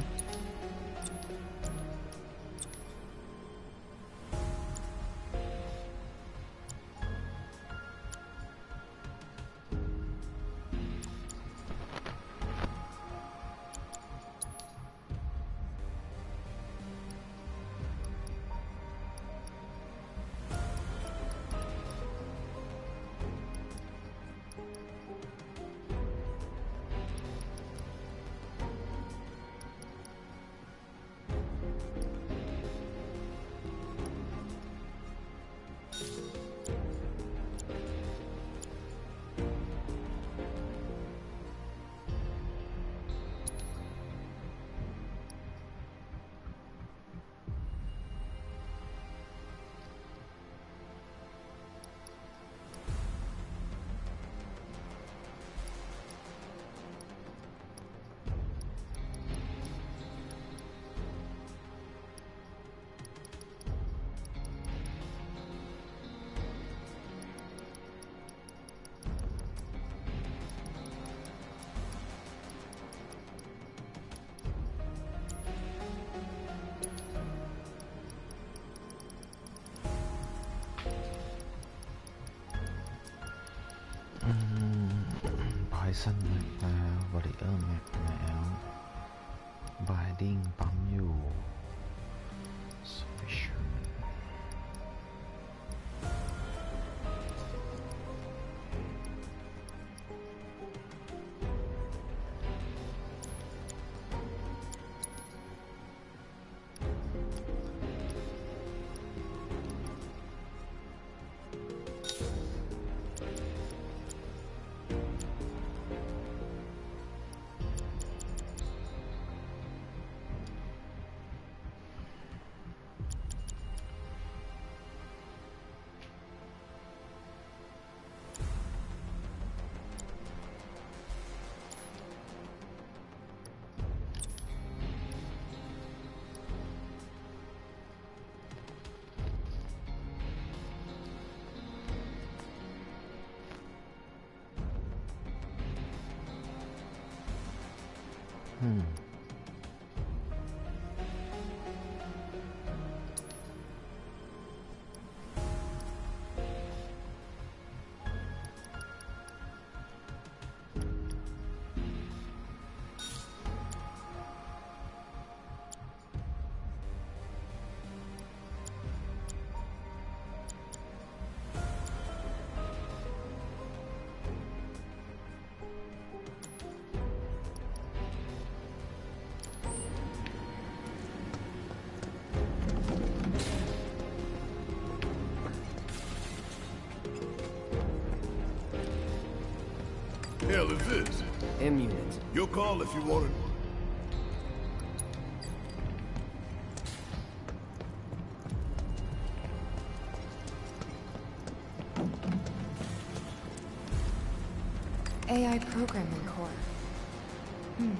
Poison แม็กแล้ว Warrior แม็กแล้ว Binding ปั๊มอยู่ Switch Hmm. Hell is this? M unit. Your call if you want it. A I programming core. Hmm.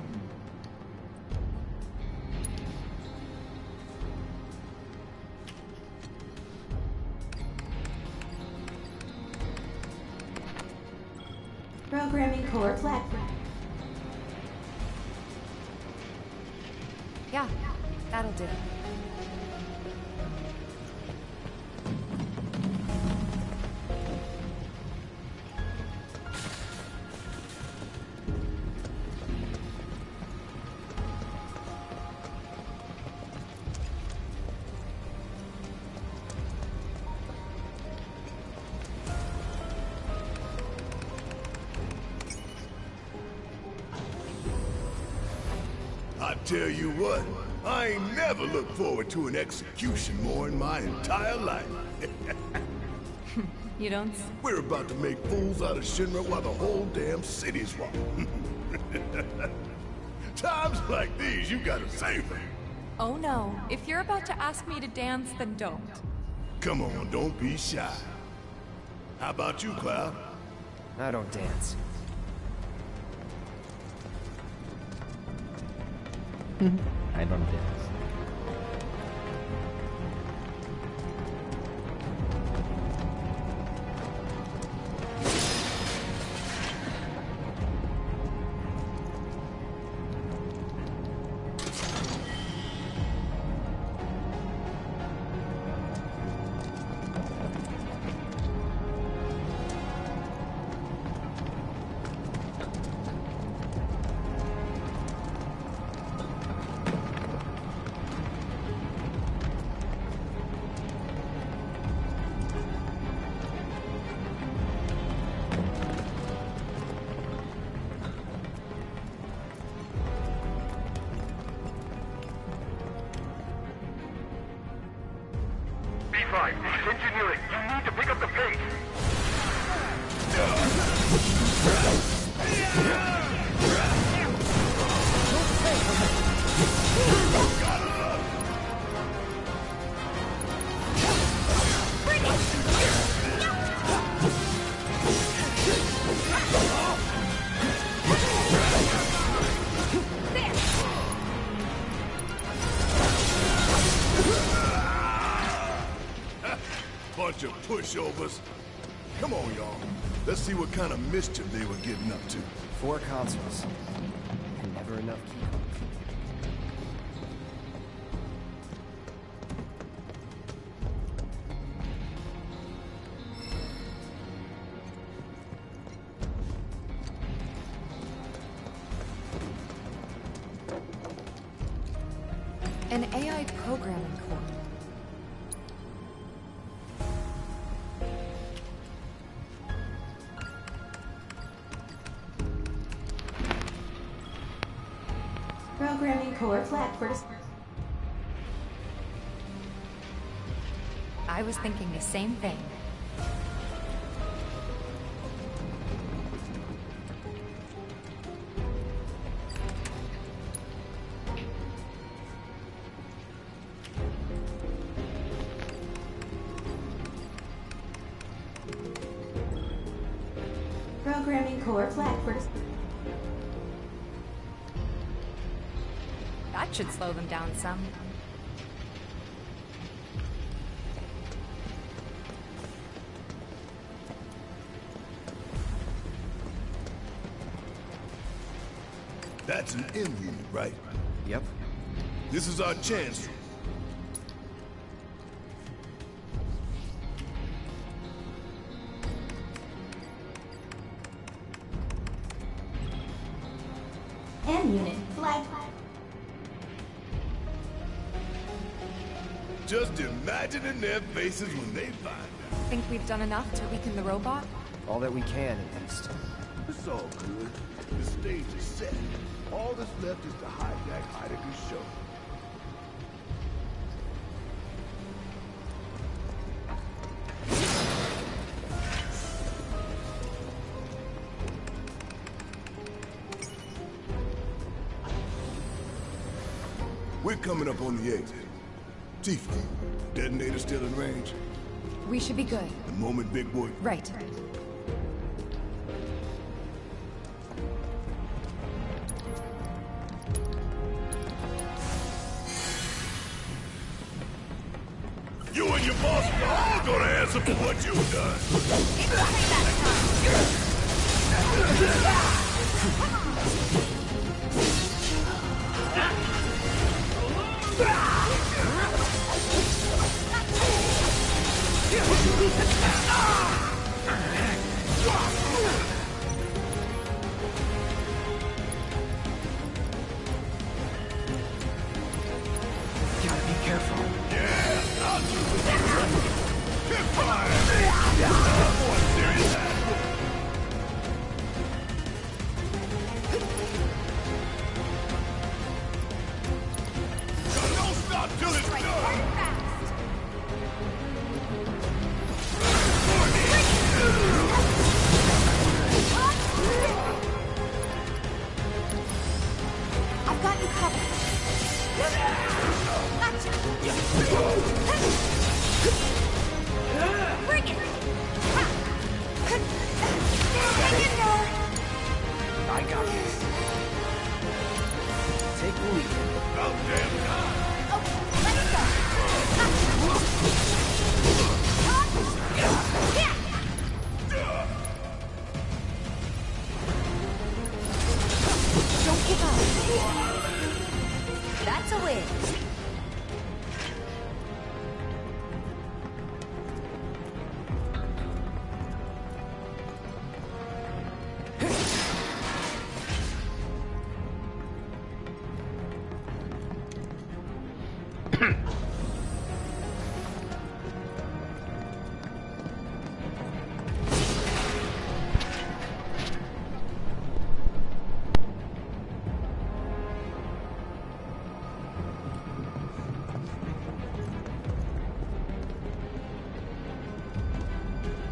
Programming core platform. Yeah, that'll do. I tell you what, I ain't never looked forward to an execution more in my entire life. You don't? We're about to make fools out of Shinra while the whole damn city's wrong. Times like these, you gotta save them. Oh no, if you're about to ask me to dance, then don't. Come on, don't be shy. How about you, Cloud? I don't dance. I don't dance. five. This is engineering. You need to pick up the pace. Bunch of pushovers. Come on, y'all. Let's see what kind of mischief they were getting up to. Four consoles. And never enough keycards. An A I programming core. Programming core flat for dis- I was thinking the same thing. Programming core flat for dis- That should slow them down some. That's an M unit, right? Yep. This is our chance. M unit flag. Just imagining their faces when they find out. Think we've done enough to weaken the robot? All that we can, at least. It's all good. The stage is set. All that's left is to hijack Heidegger's show. We're coming up on the exit. Tifa, detonator still in range? We should be good. The moment, big boy. Right. You and your boss are all gonna answer for what you've Gotta be careful. Yeah, I'll do it. Hip fire! More serious.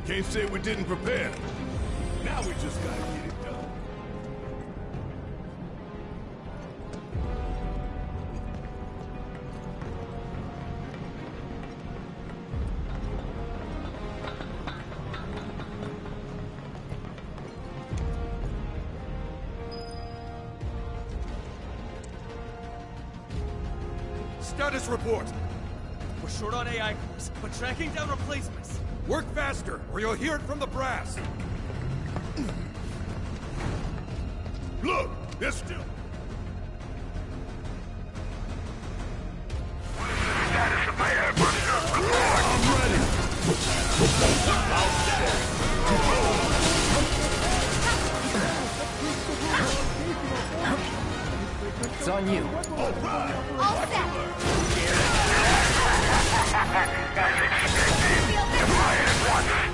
Can't say we didn't prepare. Now we just gotta get it done. Status report. We're short on A I cores, but tracking down replacements. Work faster, or you'll hear it from the brass. Look, there's still... Status of my airburster. I'm ready. It's on you. All right. All set. As expected. Deploy at once.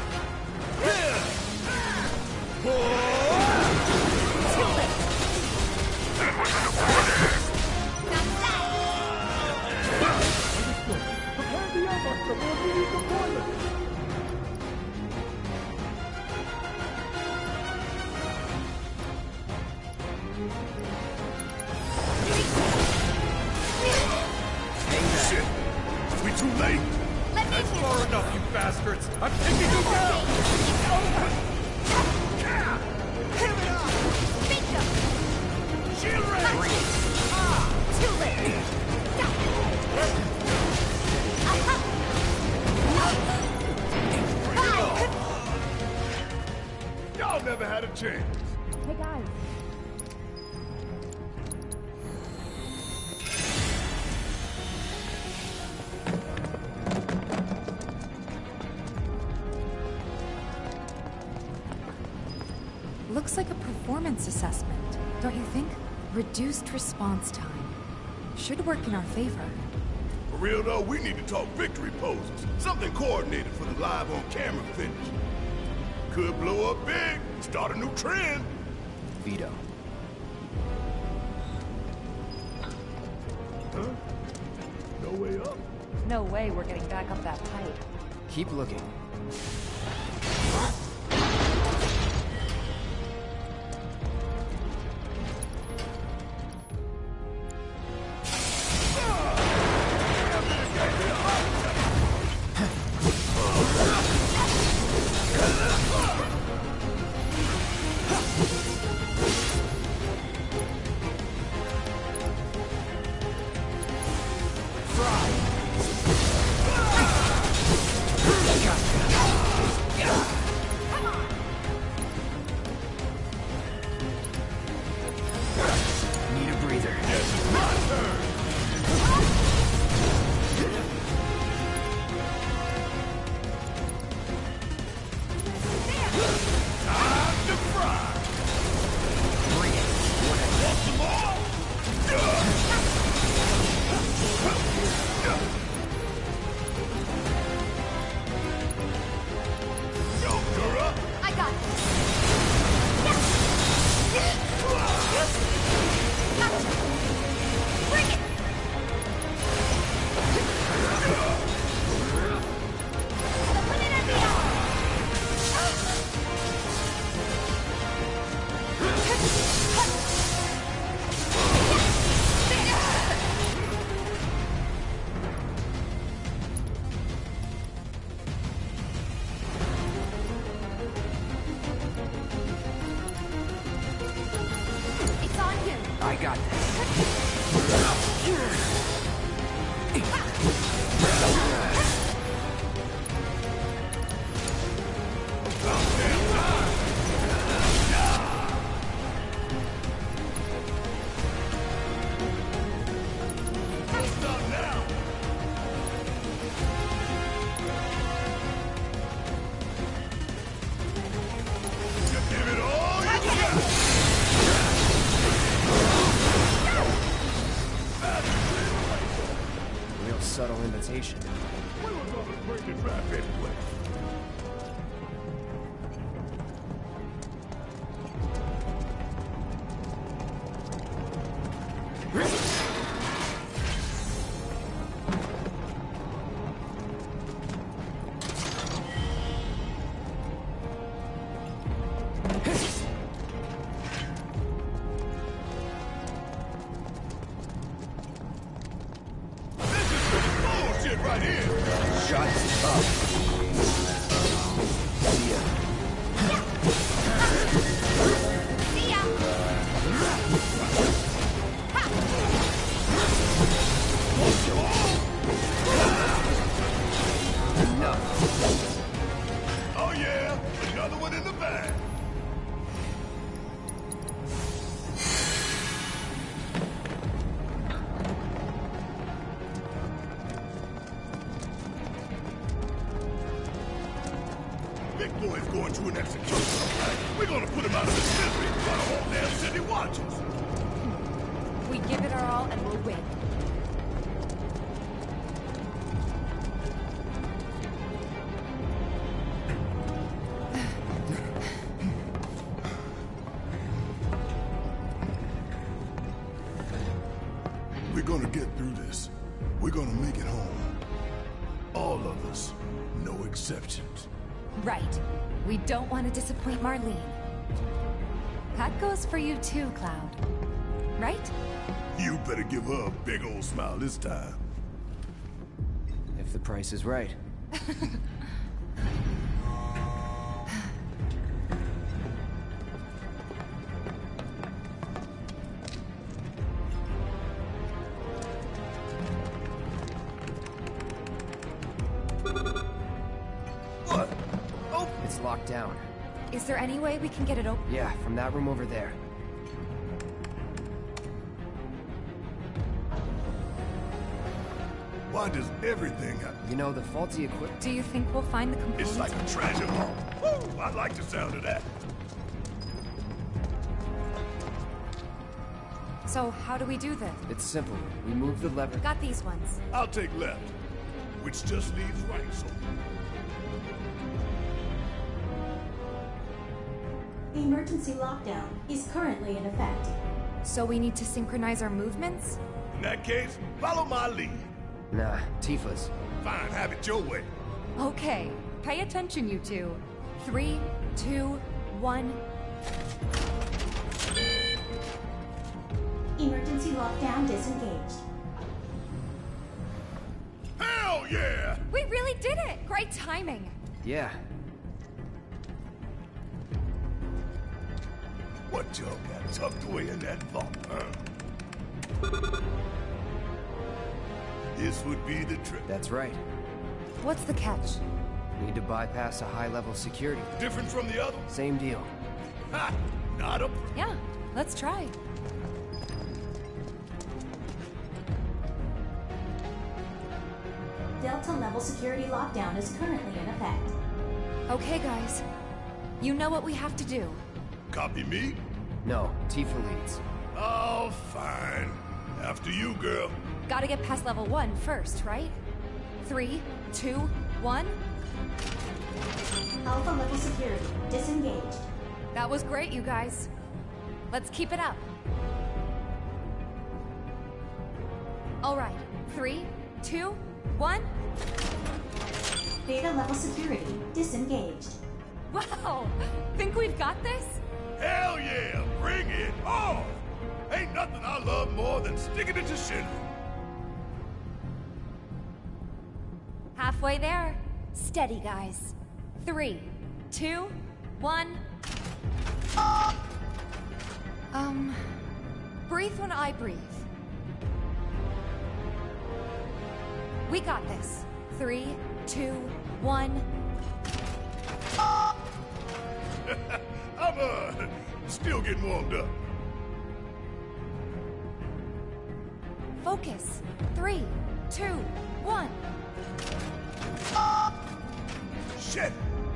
That was an order. Prepare the airbuster for immediate deployment. Shit! We too late? Let me That's handle far it. enough, you bastards! I'm taking you down! It's over. Bingo. Shield ready! Too late. Y'all never had a chance. Hey guys. Looks like a performance assessment, don't you think? Reduced response time. Should work in our favor. For real though, we need to talk victory poses. Something coordinated for the live on camera finish. Could blow up big, start a new trend. Veto. Huh? No way up. No way we're getting back up that pipe. Keep looking. Need a breather. Yes, it's my turn. Time to fry. Bring it. Want some more? Go, Dura. I got this. Bring it. Put it in the It's on you. I got this. Stop now. You give it all you got. Real subtle invitation. We were gonna bring the trap anyway. shot is up. See ya. See ya! Enough. Oh yeah, another one in the bag. Big boy's going to an execution, all right? We're gonna put him out of his misery while the whole damn city watches. We give it our all and we'll win. We're gonna get through this. We're gonna make it home. All of us. No exceptions. Right. We don't want to disappoint Marlene. That goes for you too, Cloud. Right? You better give her a big old smile this time. If the price is right. What? Oh! It's locked down. Is there any way we can get it open? Yeah, from that room over there. Why does everything have... You know, the faulty equipment... Do you think we'll find the components? It's like a treasure vault. Woo! I like the sound of that. So, how do we do this? It's simple. We move the lever... Got these ones. I'll take left, which just leaves right, so... The emergency lockdown is currently in effect. So we need to synchronize our movements? In that case, follow my lead. Nah, Tifa's. Fine, have it your way. Okay. Pay attention, you two. Three, two, one... Emergency lockdown disengaged. Hell yeah! We really did it! Great timing! Yeah. What y'all got tucked away in that vault, huh? This would be the trick. That's right. What's the catch? Need to bypass a high-level security. Different from the other? Same deal. Ha! Not a... Yeah, let's try. Delta level security lockdown is currently in effect. Okay, guys. You know what we have to do. Copy me? No, Tifa leads. Oh, fine. After you, girl. Gotta get past level one first, right? Three, two, one... Alpha level security disengaged. That was great, you guys. Let's keep it up. All right. Three, two, one... Beta level security disengaged. Wow! Think we've got this? Hell yeah! Bring it on! Ain't nothing I love more than sticking it to Shinra. Halfway there. Steady, guys. Three, two, one... Um... Breathe when I breathe. We got this. Three, two, one... I'm, uh, still getting warmed up. Focus. Three, two, one... Shit!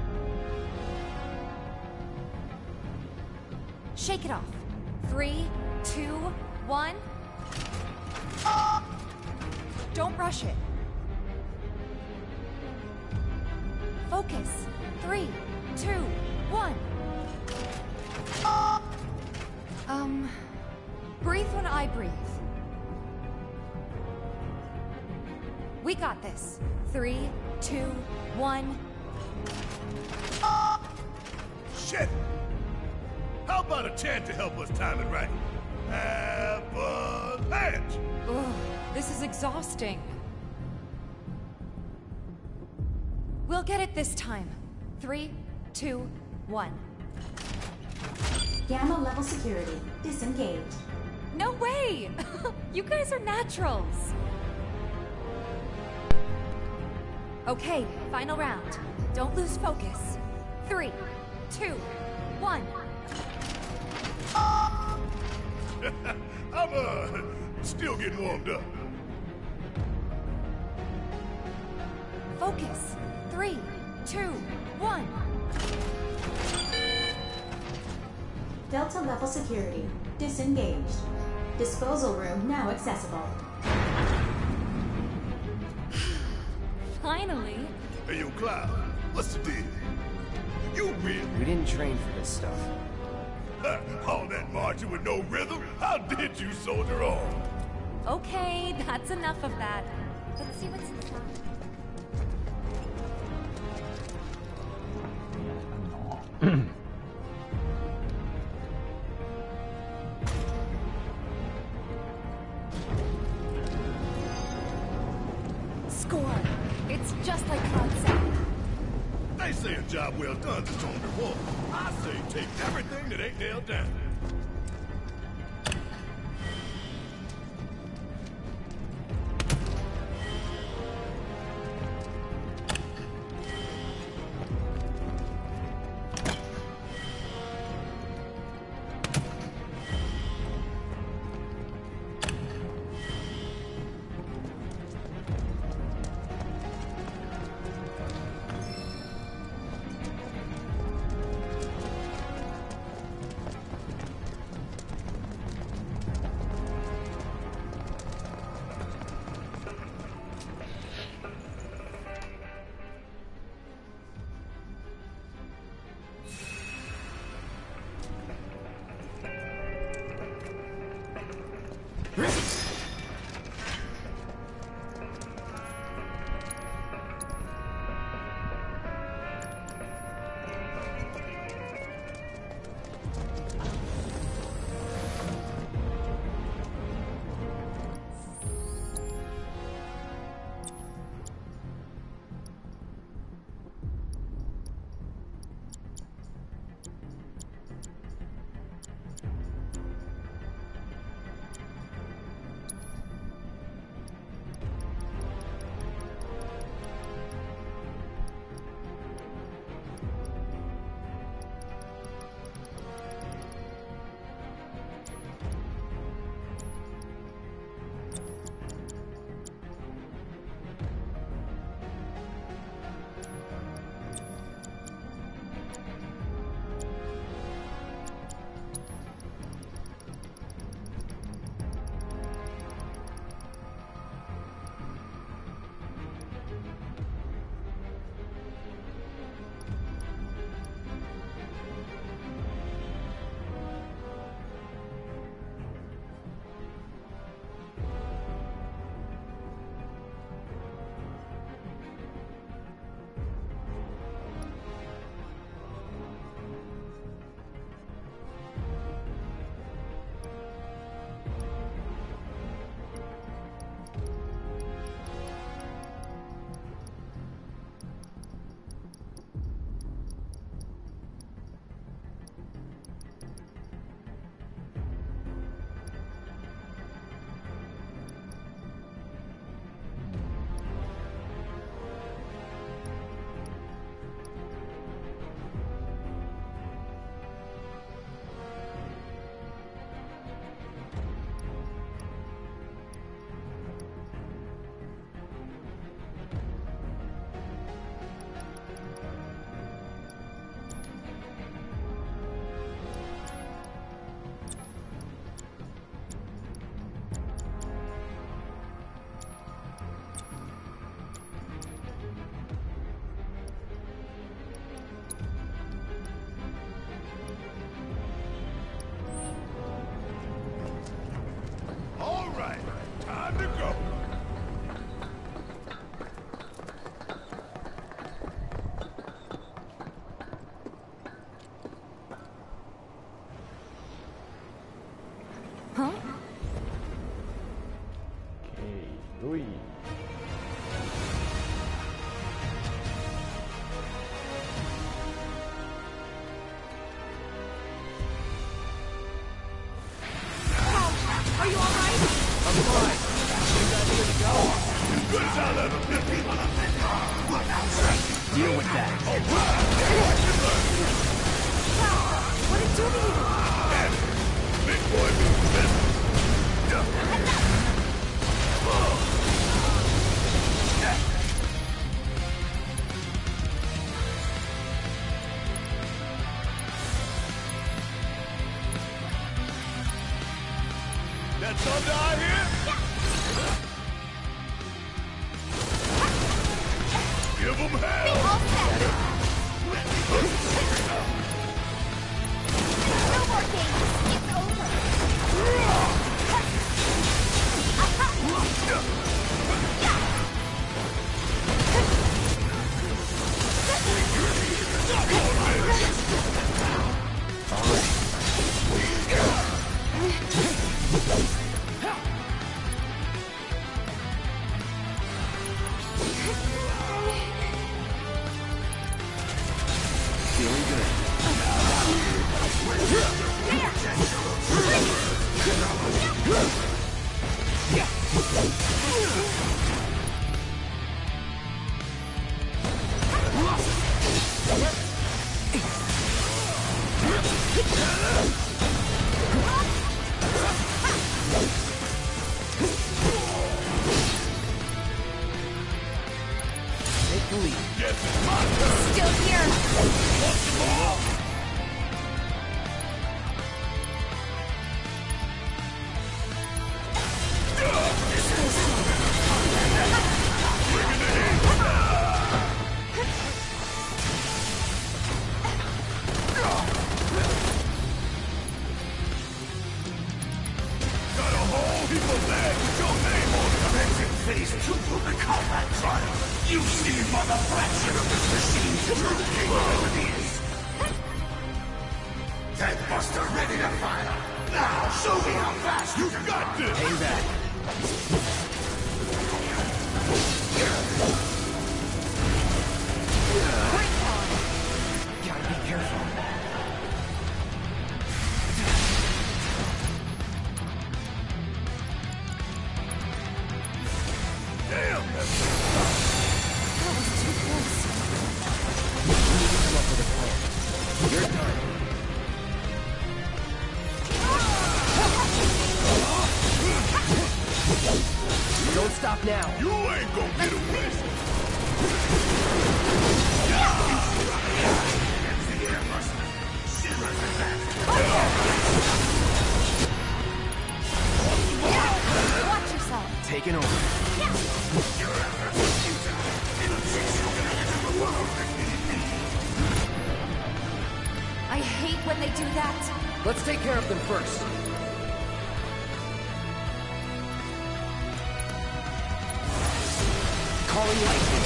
Shake it off. Three, two, one... Don't rush it. Focus. Three, two, one... Um... Breathe when I breathe. We got this. Three, two, one... Shit! How about a chant to help us time it right? Avalanche! Ugh, this is exhausting. We'll get it this time. Three, two, one. Gamma level security disengaged. No way! You guys are naturals. Okay, final round. Don't lose focus. Three, two, one. I'm, uh, still getting warmed up. Focus. Three, two, one. Delta level security disengaged. Disposal room now accessible. Finally. Hey, yo, Cloud, what's the deal? You really... We didn't train for this stuff. Uh, all that marching with no rhythm? How did you soldier on? Okay, that's enough of that. Let's see what's inside. Score! It's just like Cloud said. They say a job well done is on reward. I say take everything that ain't nailed down. Huh? Okay, ลุย Good as I'll ever be. Deal with that. What did you do? Big boy means business. That's all down here? Give them hell! No more games. It's over. Feeling good. Take the lead. Still here. Got a whole heap of bags with your name on it. Commencing phase two of the combat trial. You see by the fraction of this machine's true capabilities. Tank Buster ready to fire. Now show me how fast you got this. Hang back. Gotta be careful. Damn, that's That was too close. We need to come up with a plan. You're done. Don't stop now. You ain't gonna get away. Watch yourself. Taking over. I hate when they do that. Let's take care of them first. Calling lightning.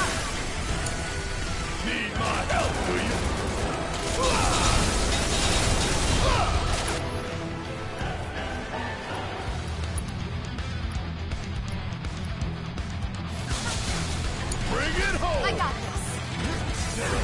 Need my help, do you? Bring it home! I got this.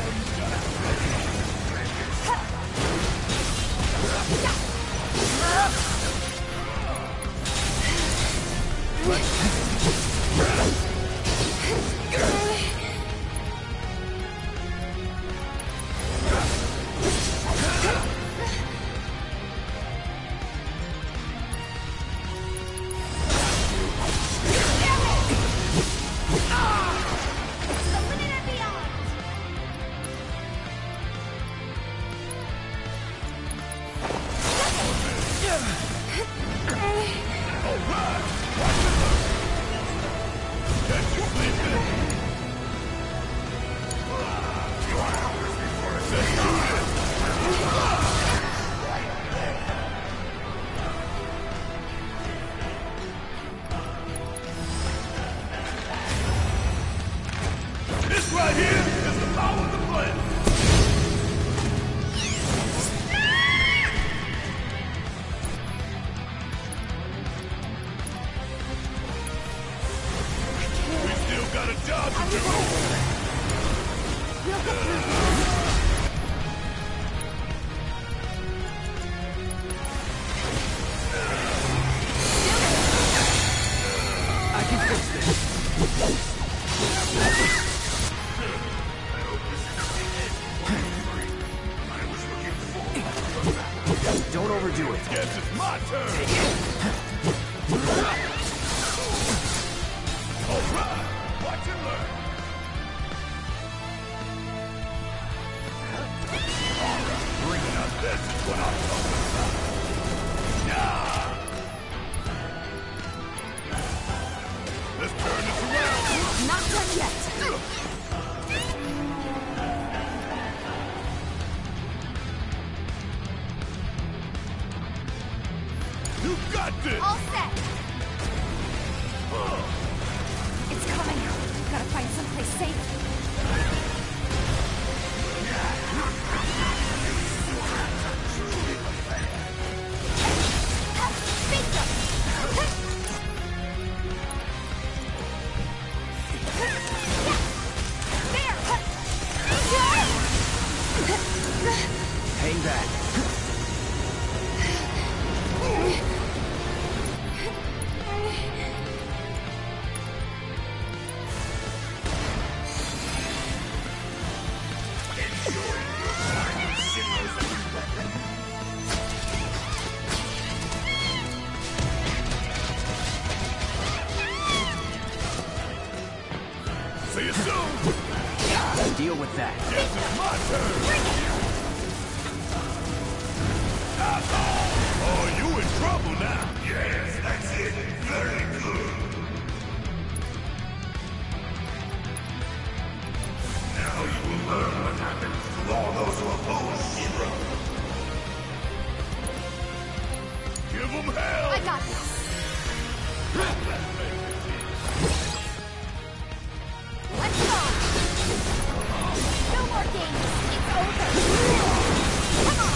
This right here is the power of the plan. We still got a job overdo it. Guess it's my turn. All right, watch and learn. All right, bringing out this is what I'm talking about. Yeah. Let's turn this around. Not done yet. You got this. All set. It's coming. Gotta find someplace safe. Hang back. See you soon. Deal with that. Yes, it's my turn. Oh, you in trouble now. Yes, that's it. Very good. Now you will learn what happens to all those who oppose Shiro. Give them hell. I got this. Let's go. No more games. It's over. Come on.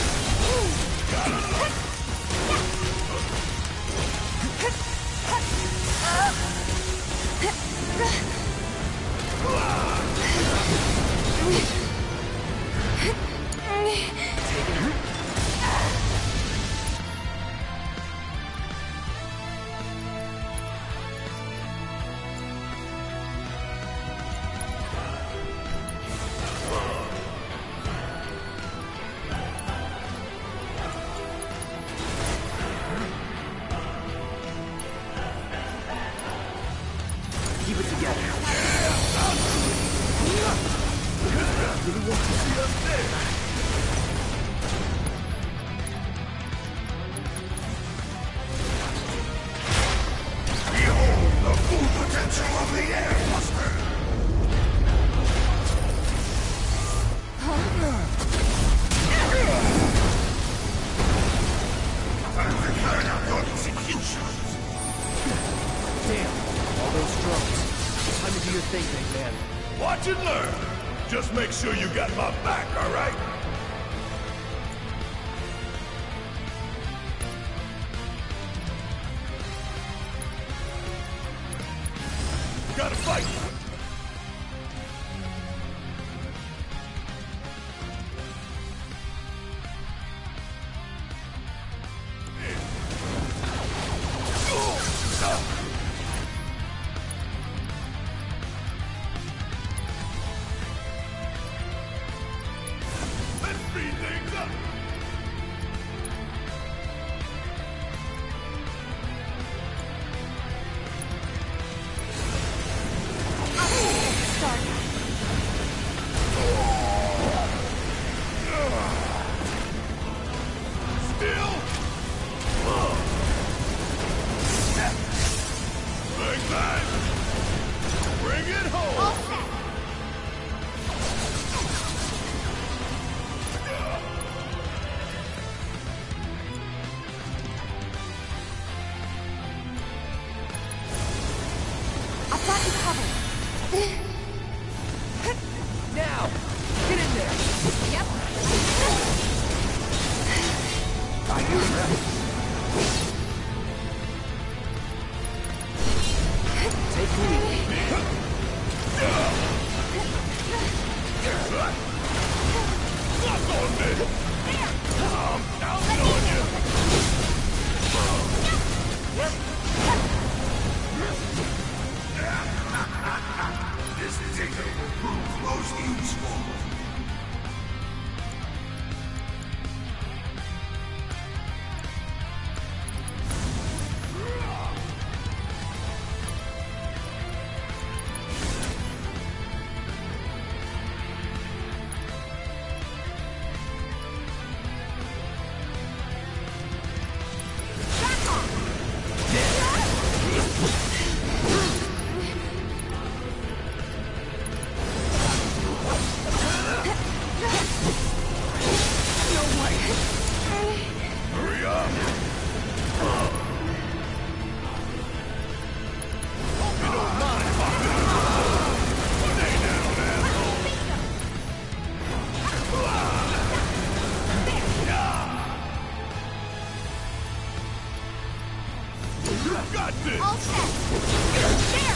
Keep it together. Really want to see us there. Behold the full potential of the Air Buster. Time to carry out your executions. Damn, all those drones. Time to do your thing, big man. Watch and learn. Just make sure you got my back, all right? Gotta fight. Let's speed things up. Got this! All set. There!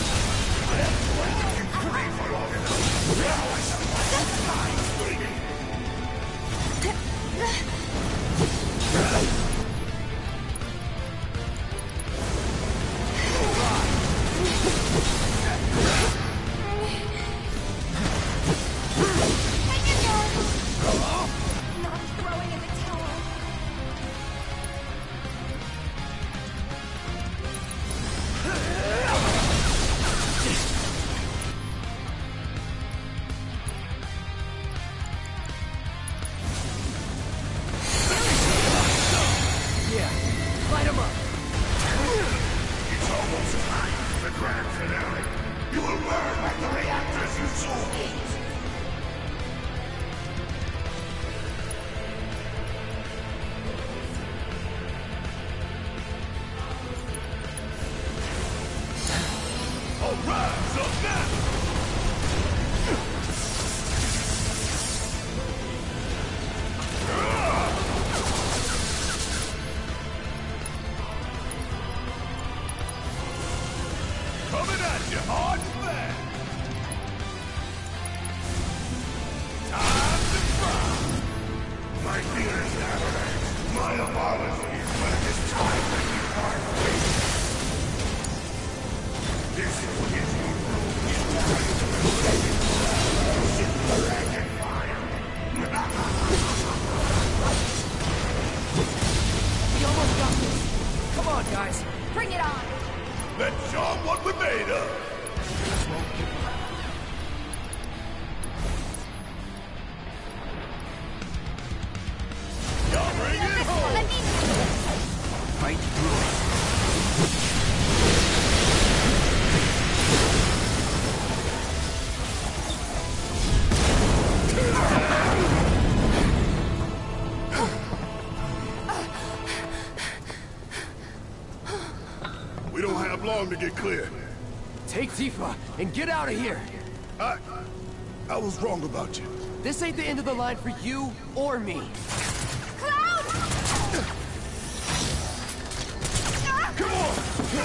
To get clear. Take Tifa and get out of here. I... I was wrong about you. This ain't the end of the line for you or me. Cloud! Come on!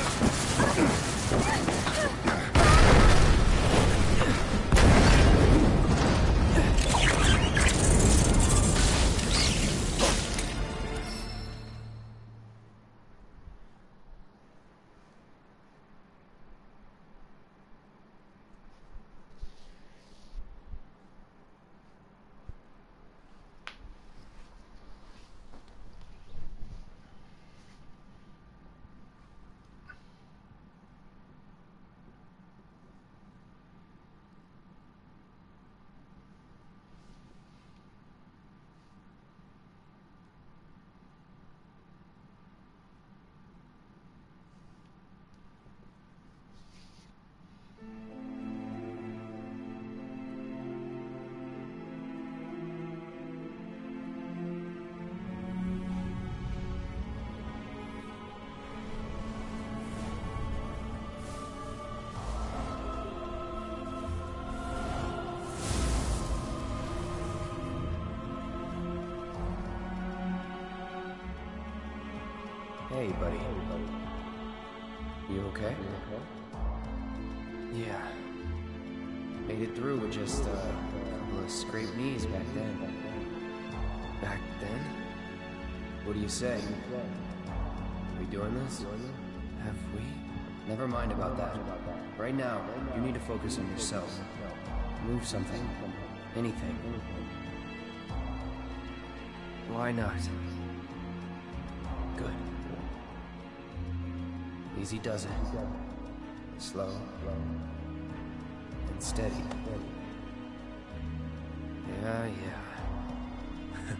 Hey, buddy. You okay? Yeah. Made it through with just uh, a couple of scraped knees back then. Back then? What do you say? We doing this? Have we? Never mind about that. Right now, you need to focus on yourself. Move something. Anything. Why not? Good. Easy does it. Slow. And steady. Yeah, yeah.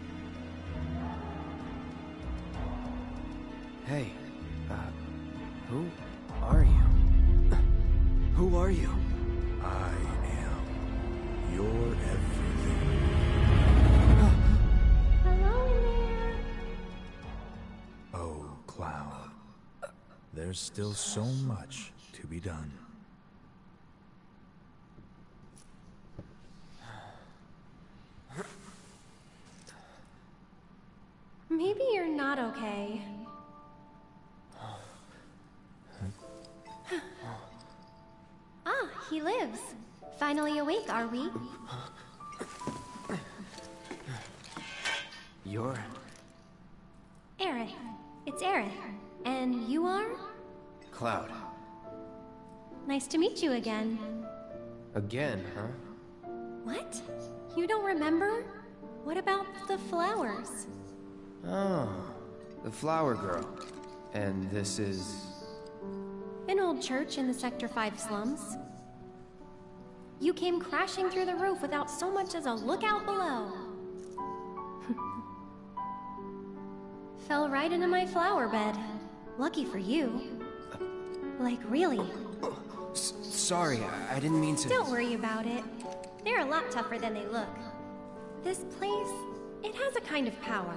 Hey, uh, who are you? Who are you? I am your everything. Hello in there. Oh, Cloud. There's still so much to be done. Maybe you're not okay. he lives. Finally awake, are we? You're... Aerith. It's Aerith. And you are? Cloud. Nice to meet you again. Again, huh? What? You don't remember? What about the flowers? Oh, the flower girl. And this is... An old church in the Sector five slums. You came crashing through the roof without so much as a look out below. Fell right into my flower bed. Lucky for you. Like, really. S sorry, I, I didn't mean to... Don't worry about it. They're a lot tougher than they look. This place, it has a kind of power.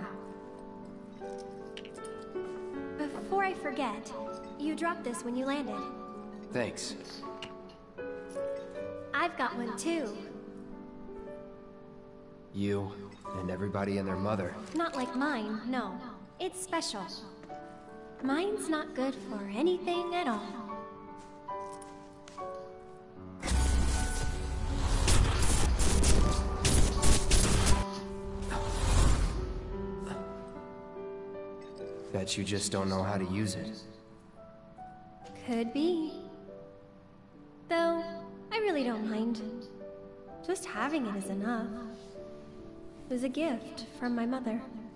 Before I forget, you dropped this when you landed. Thanks. I've got one too. You and everybody and their mother. Not like mine, no. It's special. Mine's not good for anything at all. Bet you just don't know how to use it. Could be. Though, I really don't mind. Just having it is enough. It was a gift from my mother.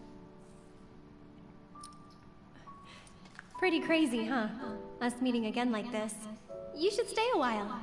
Pretty crazy, huh? Us meeting again like this. You should stay a while.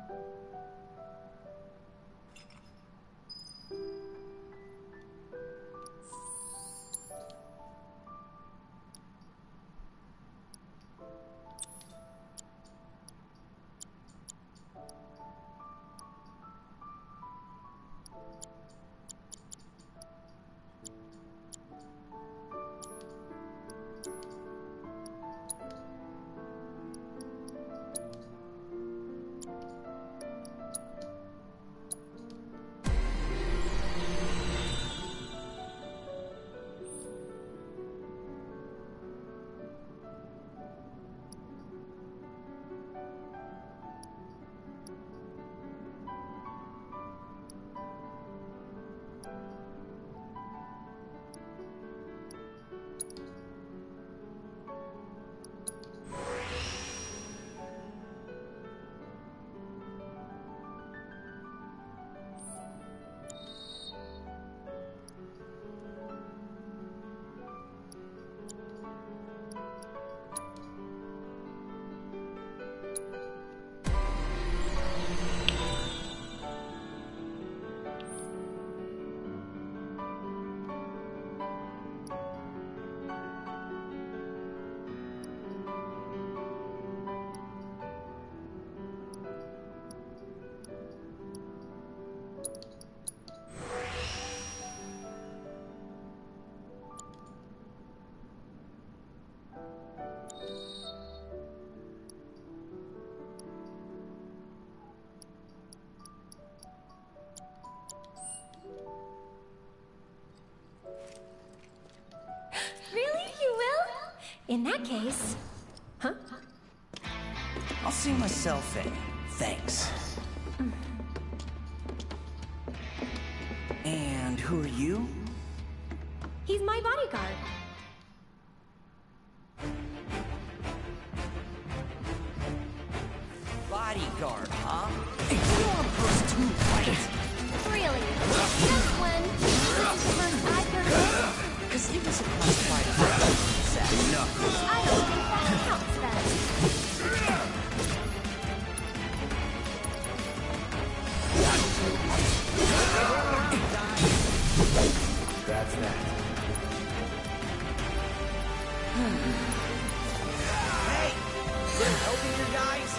In that case... Huh? I'll see myself in. Thanks. Mm. And who are you? He's my bodyguard. Bodyguard, huh? Hey, you are first too, right? Really? Just one. This is the first I've heard of it. Because it was a classified... Enough. I don't think that counts then. That's that. Hey! You helping your guys?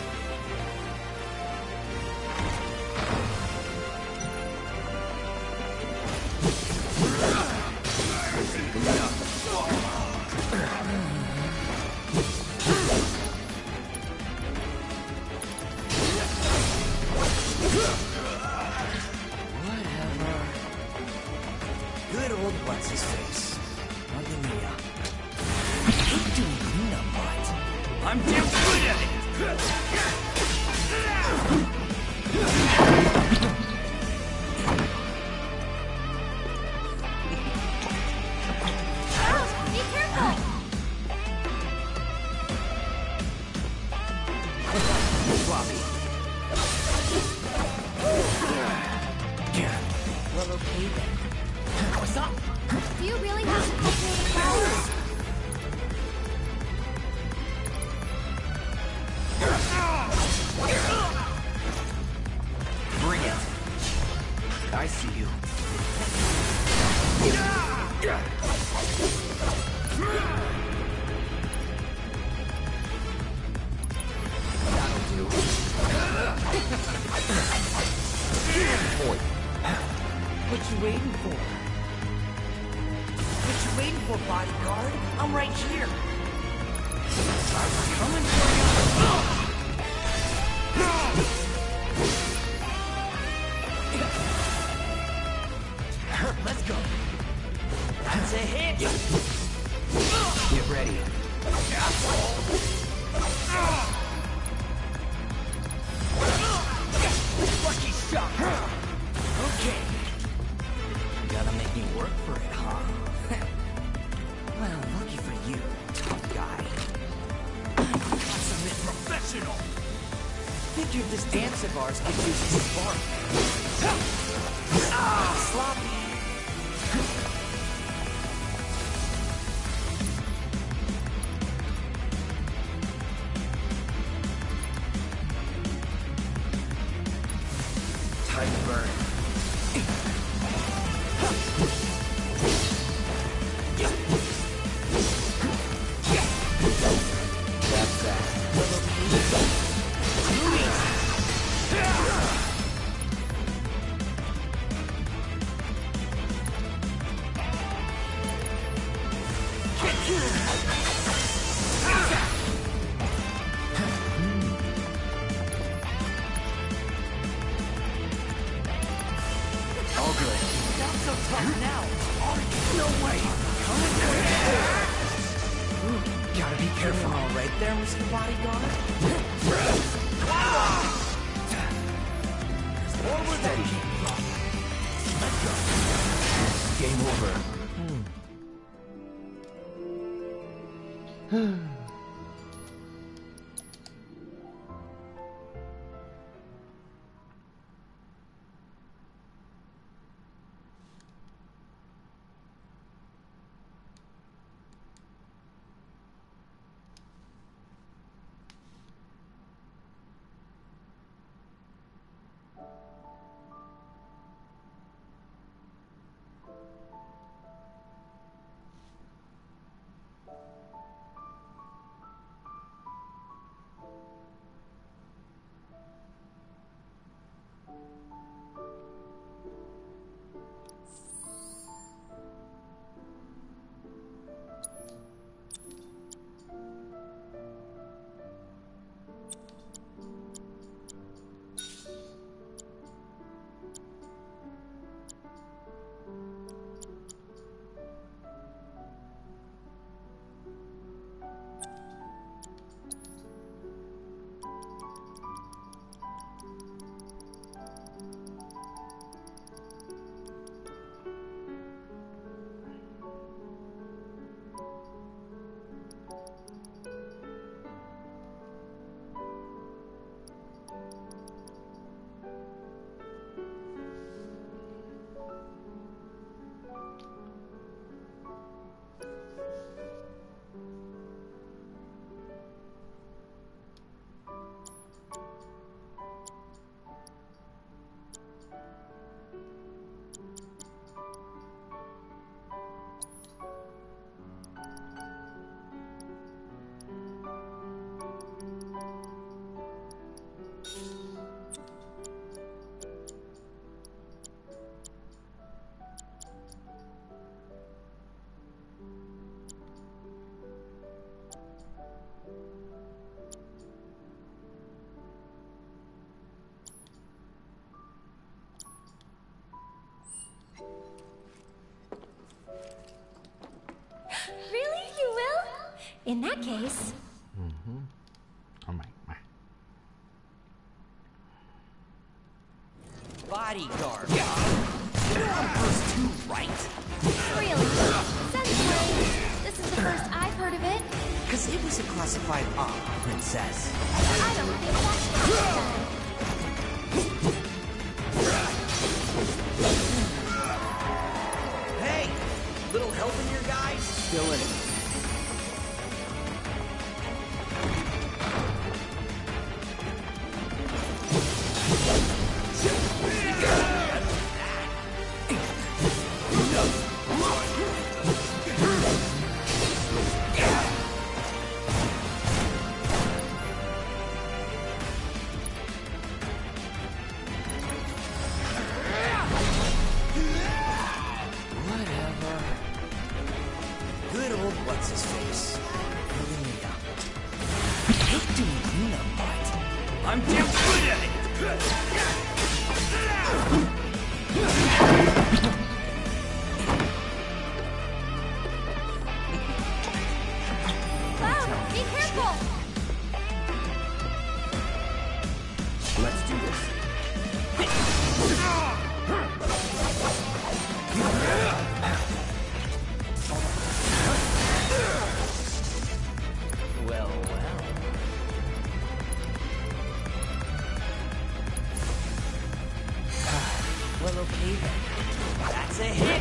Good old what's his face. Mugging me up. You're doing cleanup, but I'm damn good at it! bodyguard. I'm right here. I'm coming for you. Let's go. That's a hit. Get ready. Lucky shot. Okay. You gotta make me work for it, huh? Well, lucky for you, tough guy. That's a bit professional. Figured this dance of ours could use a spark. Ah, sloppy. Time to burn. That's that. All good. Not so tough now. No way. Coming for you. Gotta be careful. All right there, Mister Bodyguard. Forward steady. Let's go. Game over. In that case... Mm-hmm. All right, bye. Bodyguard. You know I'm first too, right? Really? Sensei, this is the first I've heard of it. Because it was a classified op, princess. I don't think that's true. Hey! Little help in your guys? Still in it. Good I'm damn good at it! Cloud, be careful! Let's do this. Well, well. Well, okay then. That's a hit!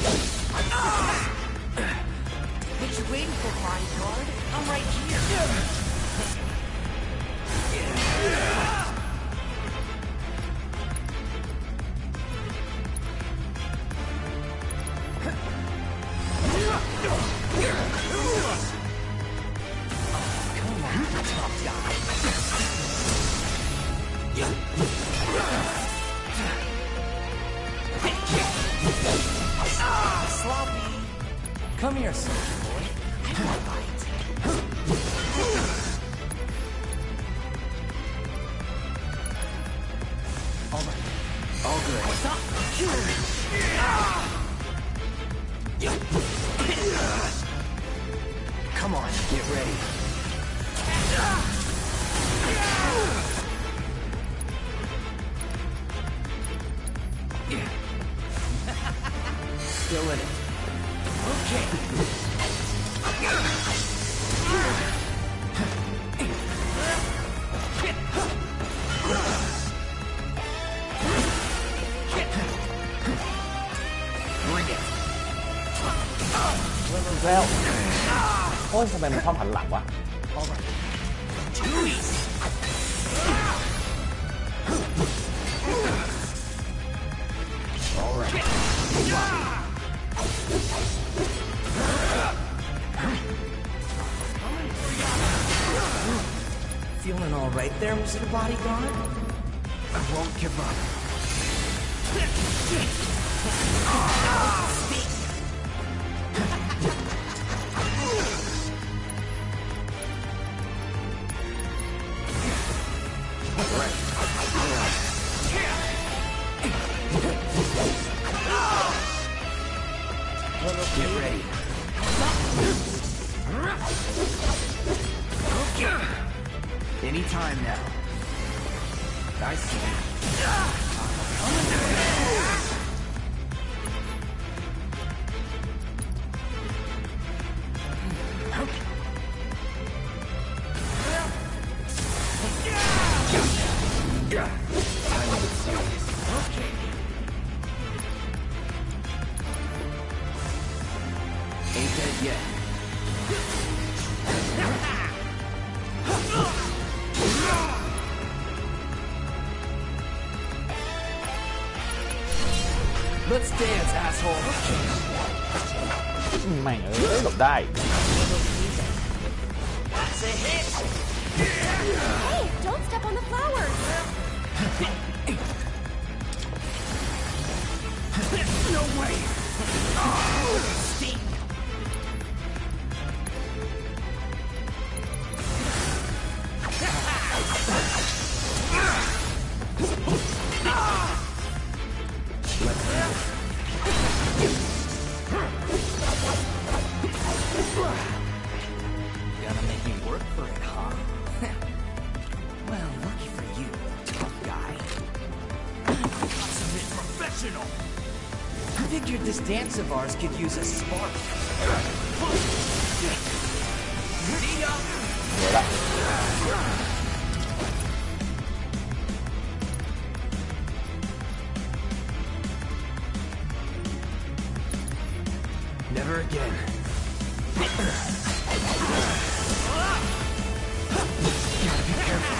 What you waiting for, bodyguard? I'm right here. Come on, tough guy. Ah, sloppy. Come here, soldier boy. I want a bite. All right. All good. What's up? Come on, get ready. Still in it. Okay. Bring it. แล้วโอ้ยทำไมมันชอบหันหลังวะ All right. Too easy. All right. Feeling all right there, Mister Bodyguard? I won't give up. Get ready. Anytime now. I see. Okay. Ain't dead yet. Let's dance, asshole. แม่งเอ้ยหลบได้ That's a hit. Hey, don't step on the flowers! No way. Oh, Steve. Gonna make you work for it, huh? Well, lucky for you, tough guy. Consummate professional. Figured this dance of ours could use a spark. See ya. เดี๋ยวละ Never again. Gotta be careful.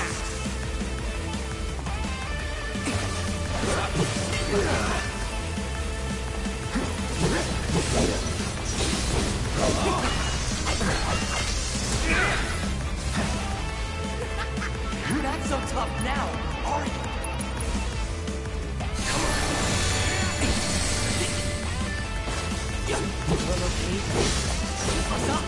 You're not so tough now, are you? Well, okay. What's up?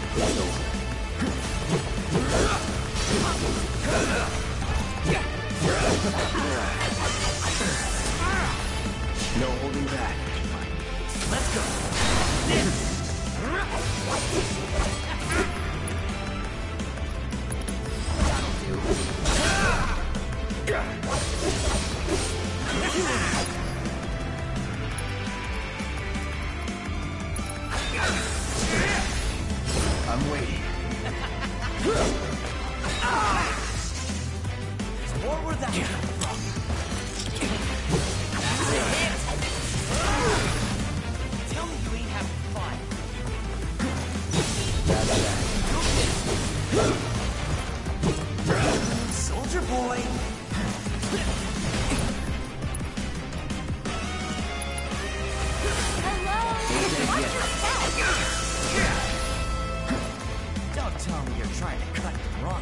Tell me you ain't having fun. Soldier boy. Don't tell me you're trying to cut and run.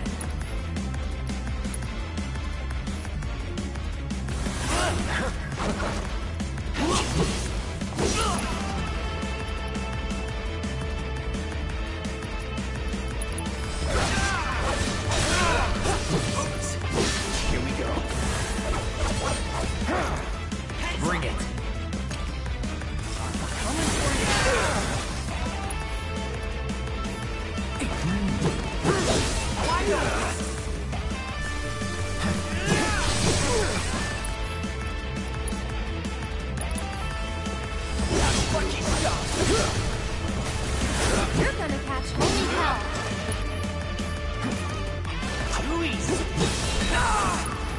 Here we go. Bring it. Coming for you. Why not? Funky stuff. You're gonna catch holy hell. Too easy. Ah!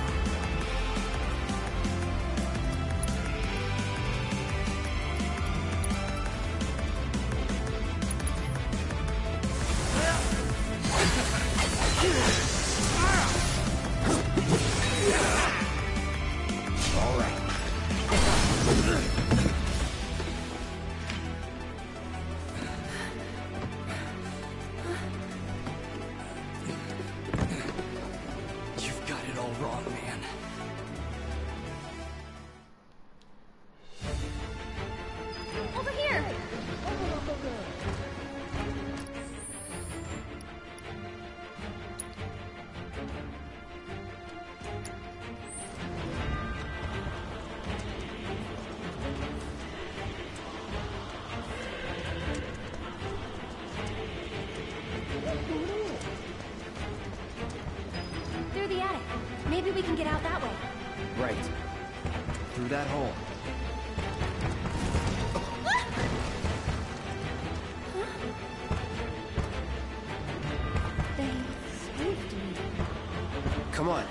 All right. You've got it all wrong, man. Over here. Through the attic. Maybe we can get out that way. Right. Through that hole. They saved me. Come on.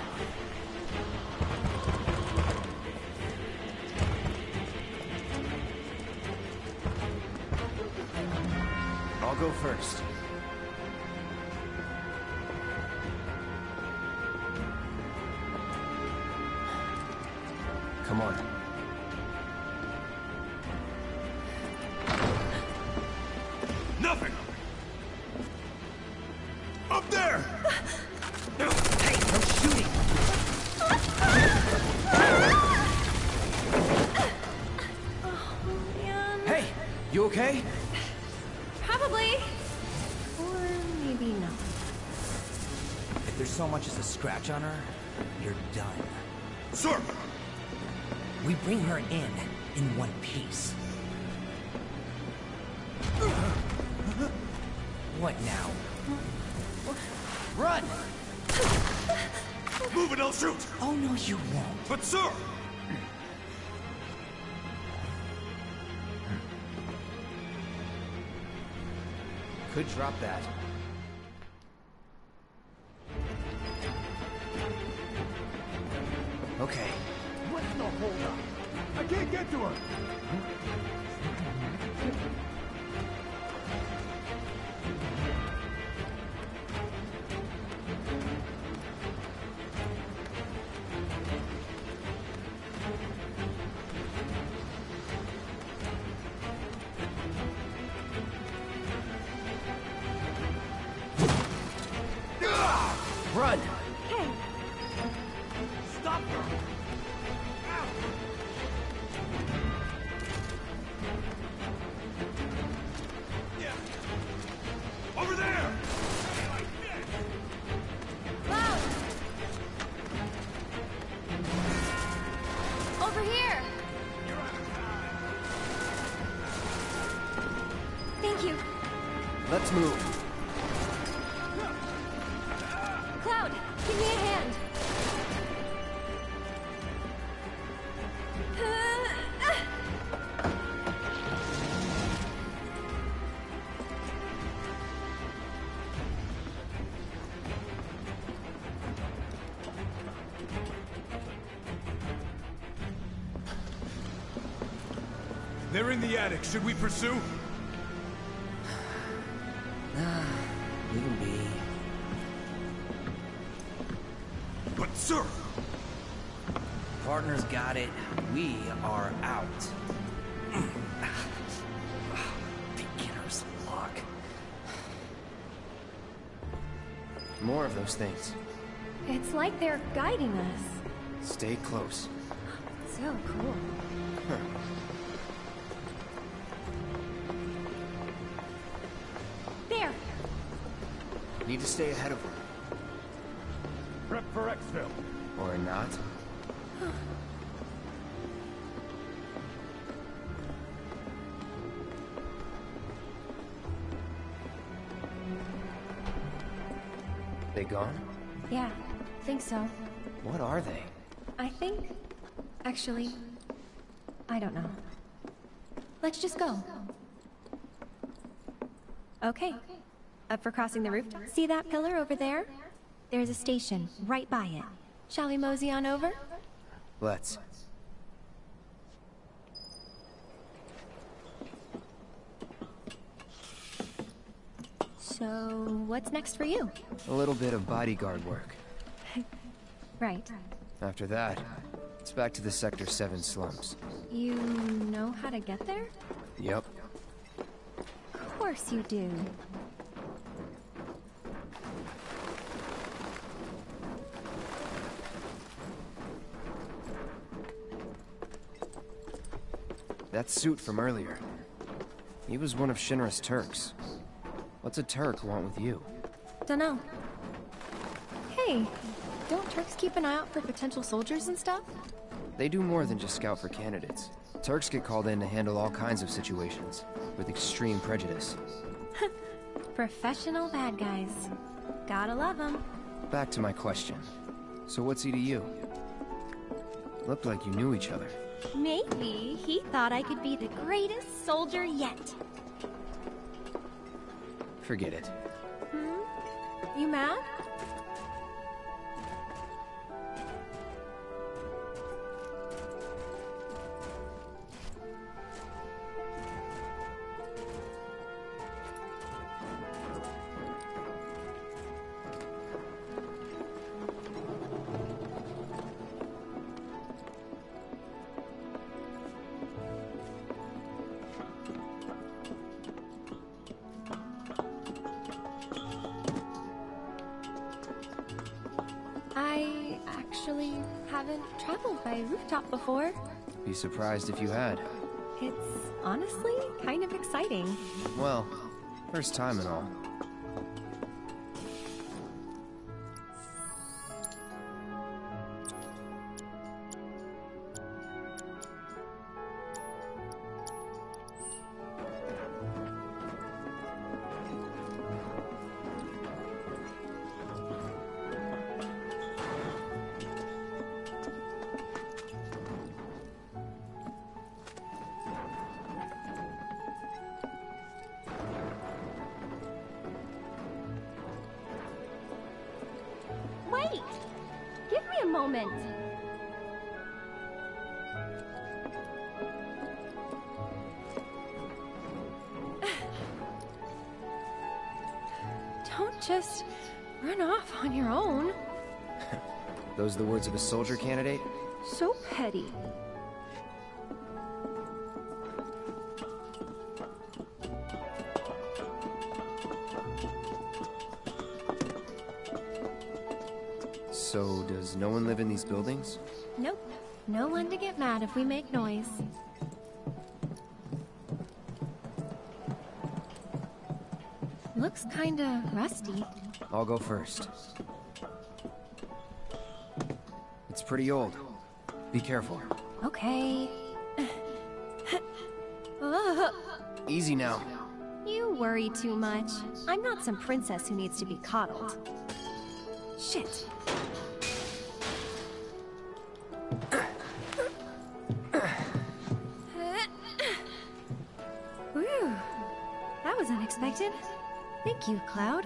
I'll go first. Come on. Nothing! Up there! Hey, no shooting! Hey, you okay? Probably. Or maybe not. If there's so much as a scratch on her, you're done. Sir! We bring her in, in one piece. What now? Run! Move and I'll shoot! Oh, no, you won't. But sir! Could drop that. Okay. What's the hold up? I can't get to her! Run! Hey, Stop her! Ow. Yeah. Over there! Cloud! Over here! Thank you. Let's move. Cloud, give me a hand. They're in the attic. Should we pursue? Leave him be. But sir! Partner's got it. We are out. Beginner's luck. More of those things. It's like they're guiding us. Stay close. So cool. Huh. There! Need to stay ahead of her. Prep for exfil. Or not. They gone? Yeah, think so. What are they? I think... Actually... I don't know. Let's just go. Okay. Up for crossing the rooftop? See that pillar over there? There's a station right by it. Shall we mosey on over? Let's. So, what's next for you? A little bit of bodyguard work. Right. After that, it's back to the Sector seven slums. You know how to get there? Yep. Of course you do. That suit from earlier. He was one of Shinra's Turks. What's a Turk want with you? Dunno. Hey, don't Turks keep an eye out for potential soldiers and stuff? They do more than just scout for candidates. Turks get called in to handle all kinds of situations, with extreme prejudice. Professional bad guys. Gotta love them. Back to my question. So what's he to you? Looked like you knew each other. Maybe he thought I could be the greatest soldier yet. Forget it. Hmm? You mad? I actually haven't traveled by rooftop before. Be surprised if you had. It's honestly kind of exciting. Well, first time and all. Wait! Give me a moment. Don't just run off on your own. Those the words of a soldier candidate? So petty. So, does no one live in these buildings? Nope. No one to get mad if we make noise. Looks kinda rusty. I'll go first. It's pretty old. Be careful. Okay. Easy now. You worry too much. I'm not some princess who needs to be coddled. Shit. Whew. That was unexpected. Thank you, Cloud.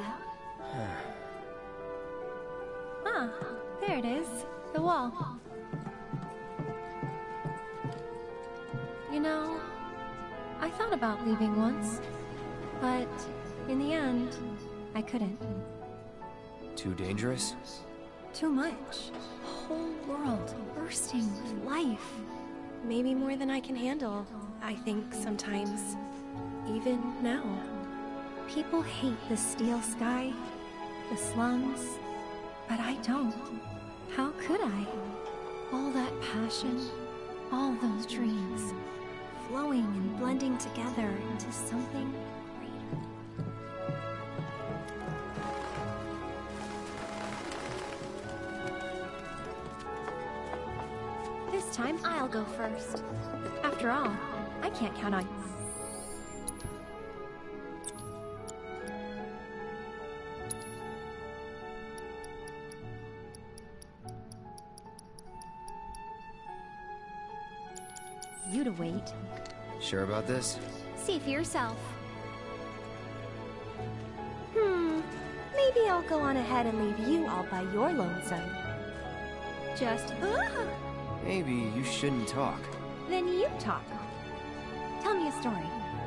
Ah, there it is. The wall. You know, I thought about leaving once, but in the end, I couldn't. Too dangerous? Too much. A whole world bursting with life. Maybe more than I can handle, I think sometimes. Even now. People hate the steel sky, the slums, but I don't. How could I? All that passion, all those dreams, flowing and blending together into something greater. This time I'll go first. After all, I can't count on you to wait. Sure about this? See for yourself. Hmm, maybe I'll go on ahead and leave you all by your lonesome. Just, uh, Maybe you shouldn't talk. then you talk. Tell me a story.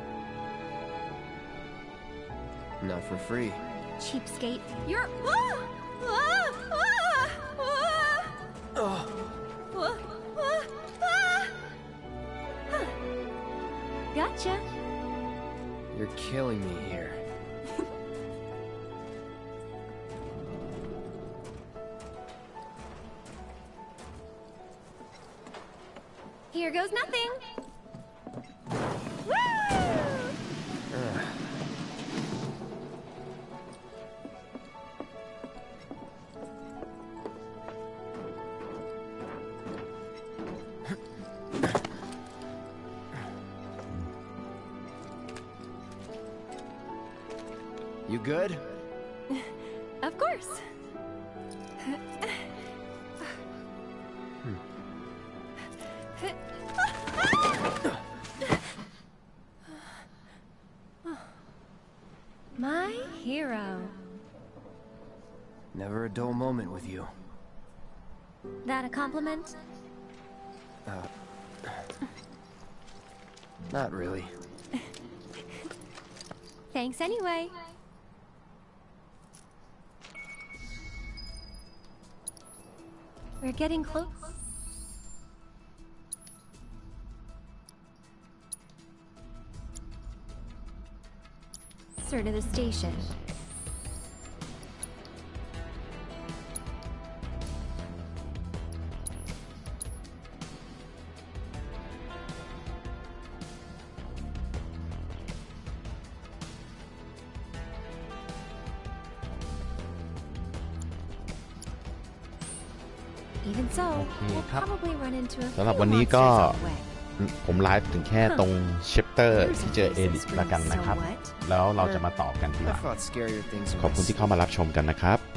Not for free. Cheapskate. You're, ah! Ah! Ah! Ah! Ugh. Ah! Ah! Ah! Huh. Gotcha. You're killing me here. Here goes nothing. Woo! Ugh. You good? Of course. My hero. Never a dull moment with you. That a compliment? Uh, not really. Thanks anyway. We're getting close. Sir, to the station. Even so, we'll probably run into a สำหรับ few วันนี้ก็ monsters on the way. ผมไลฟ์ถึงแค่ตรงเชปเตอร์ที่เจอเอลิสแล้วกันนะครับ แล้วเราจะมาต่อกันทีห I ลัง fought scarier things in ขอบคุณ my ที่เข้ามารับชมกันนะครับ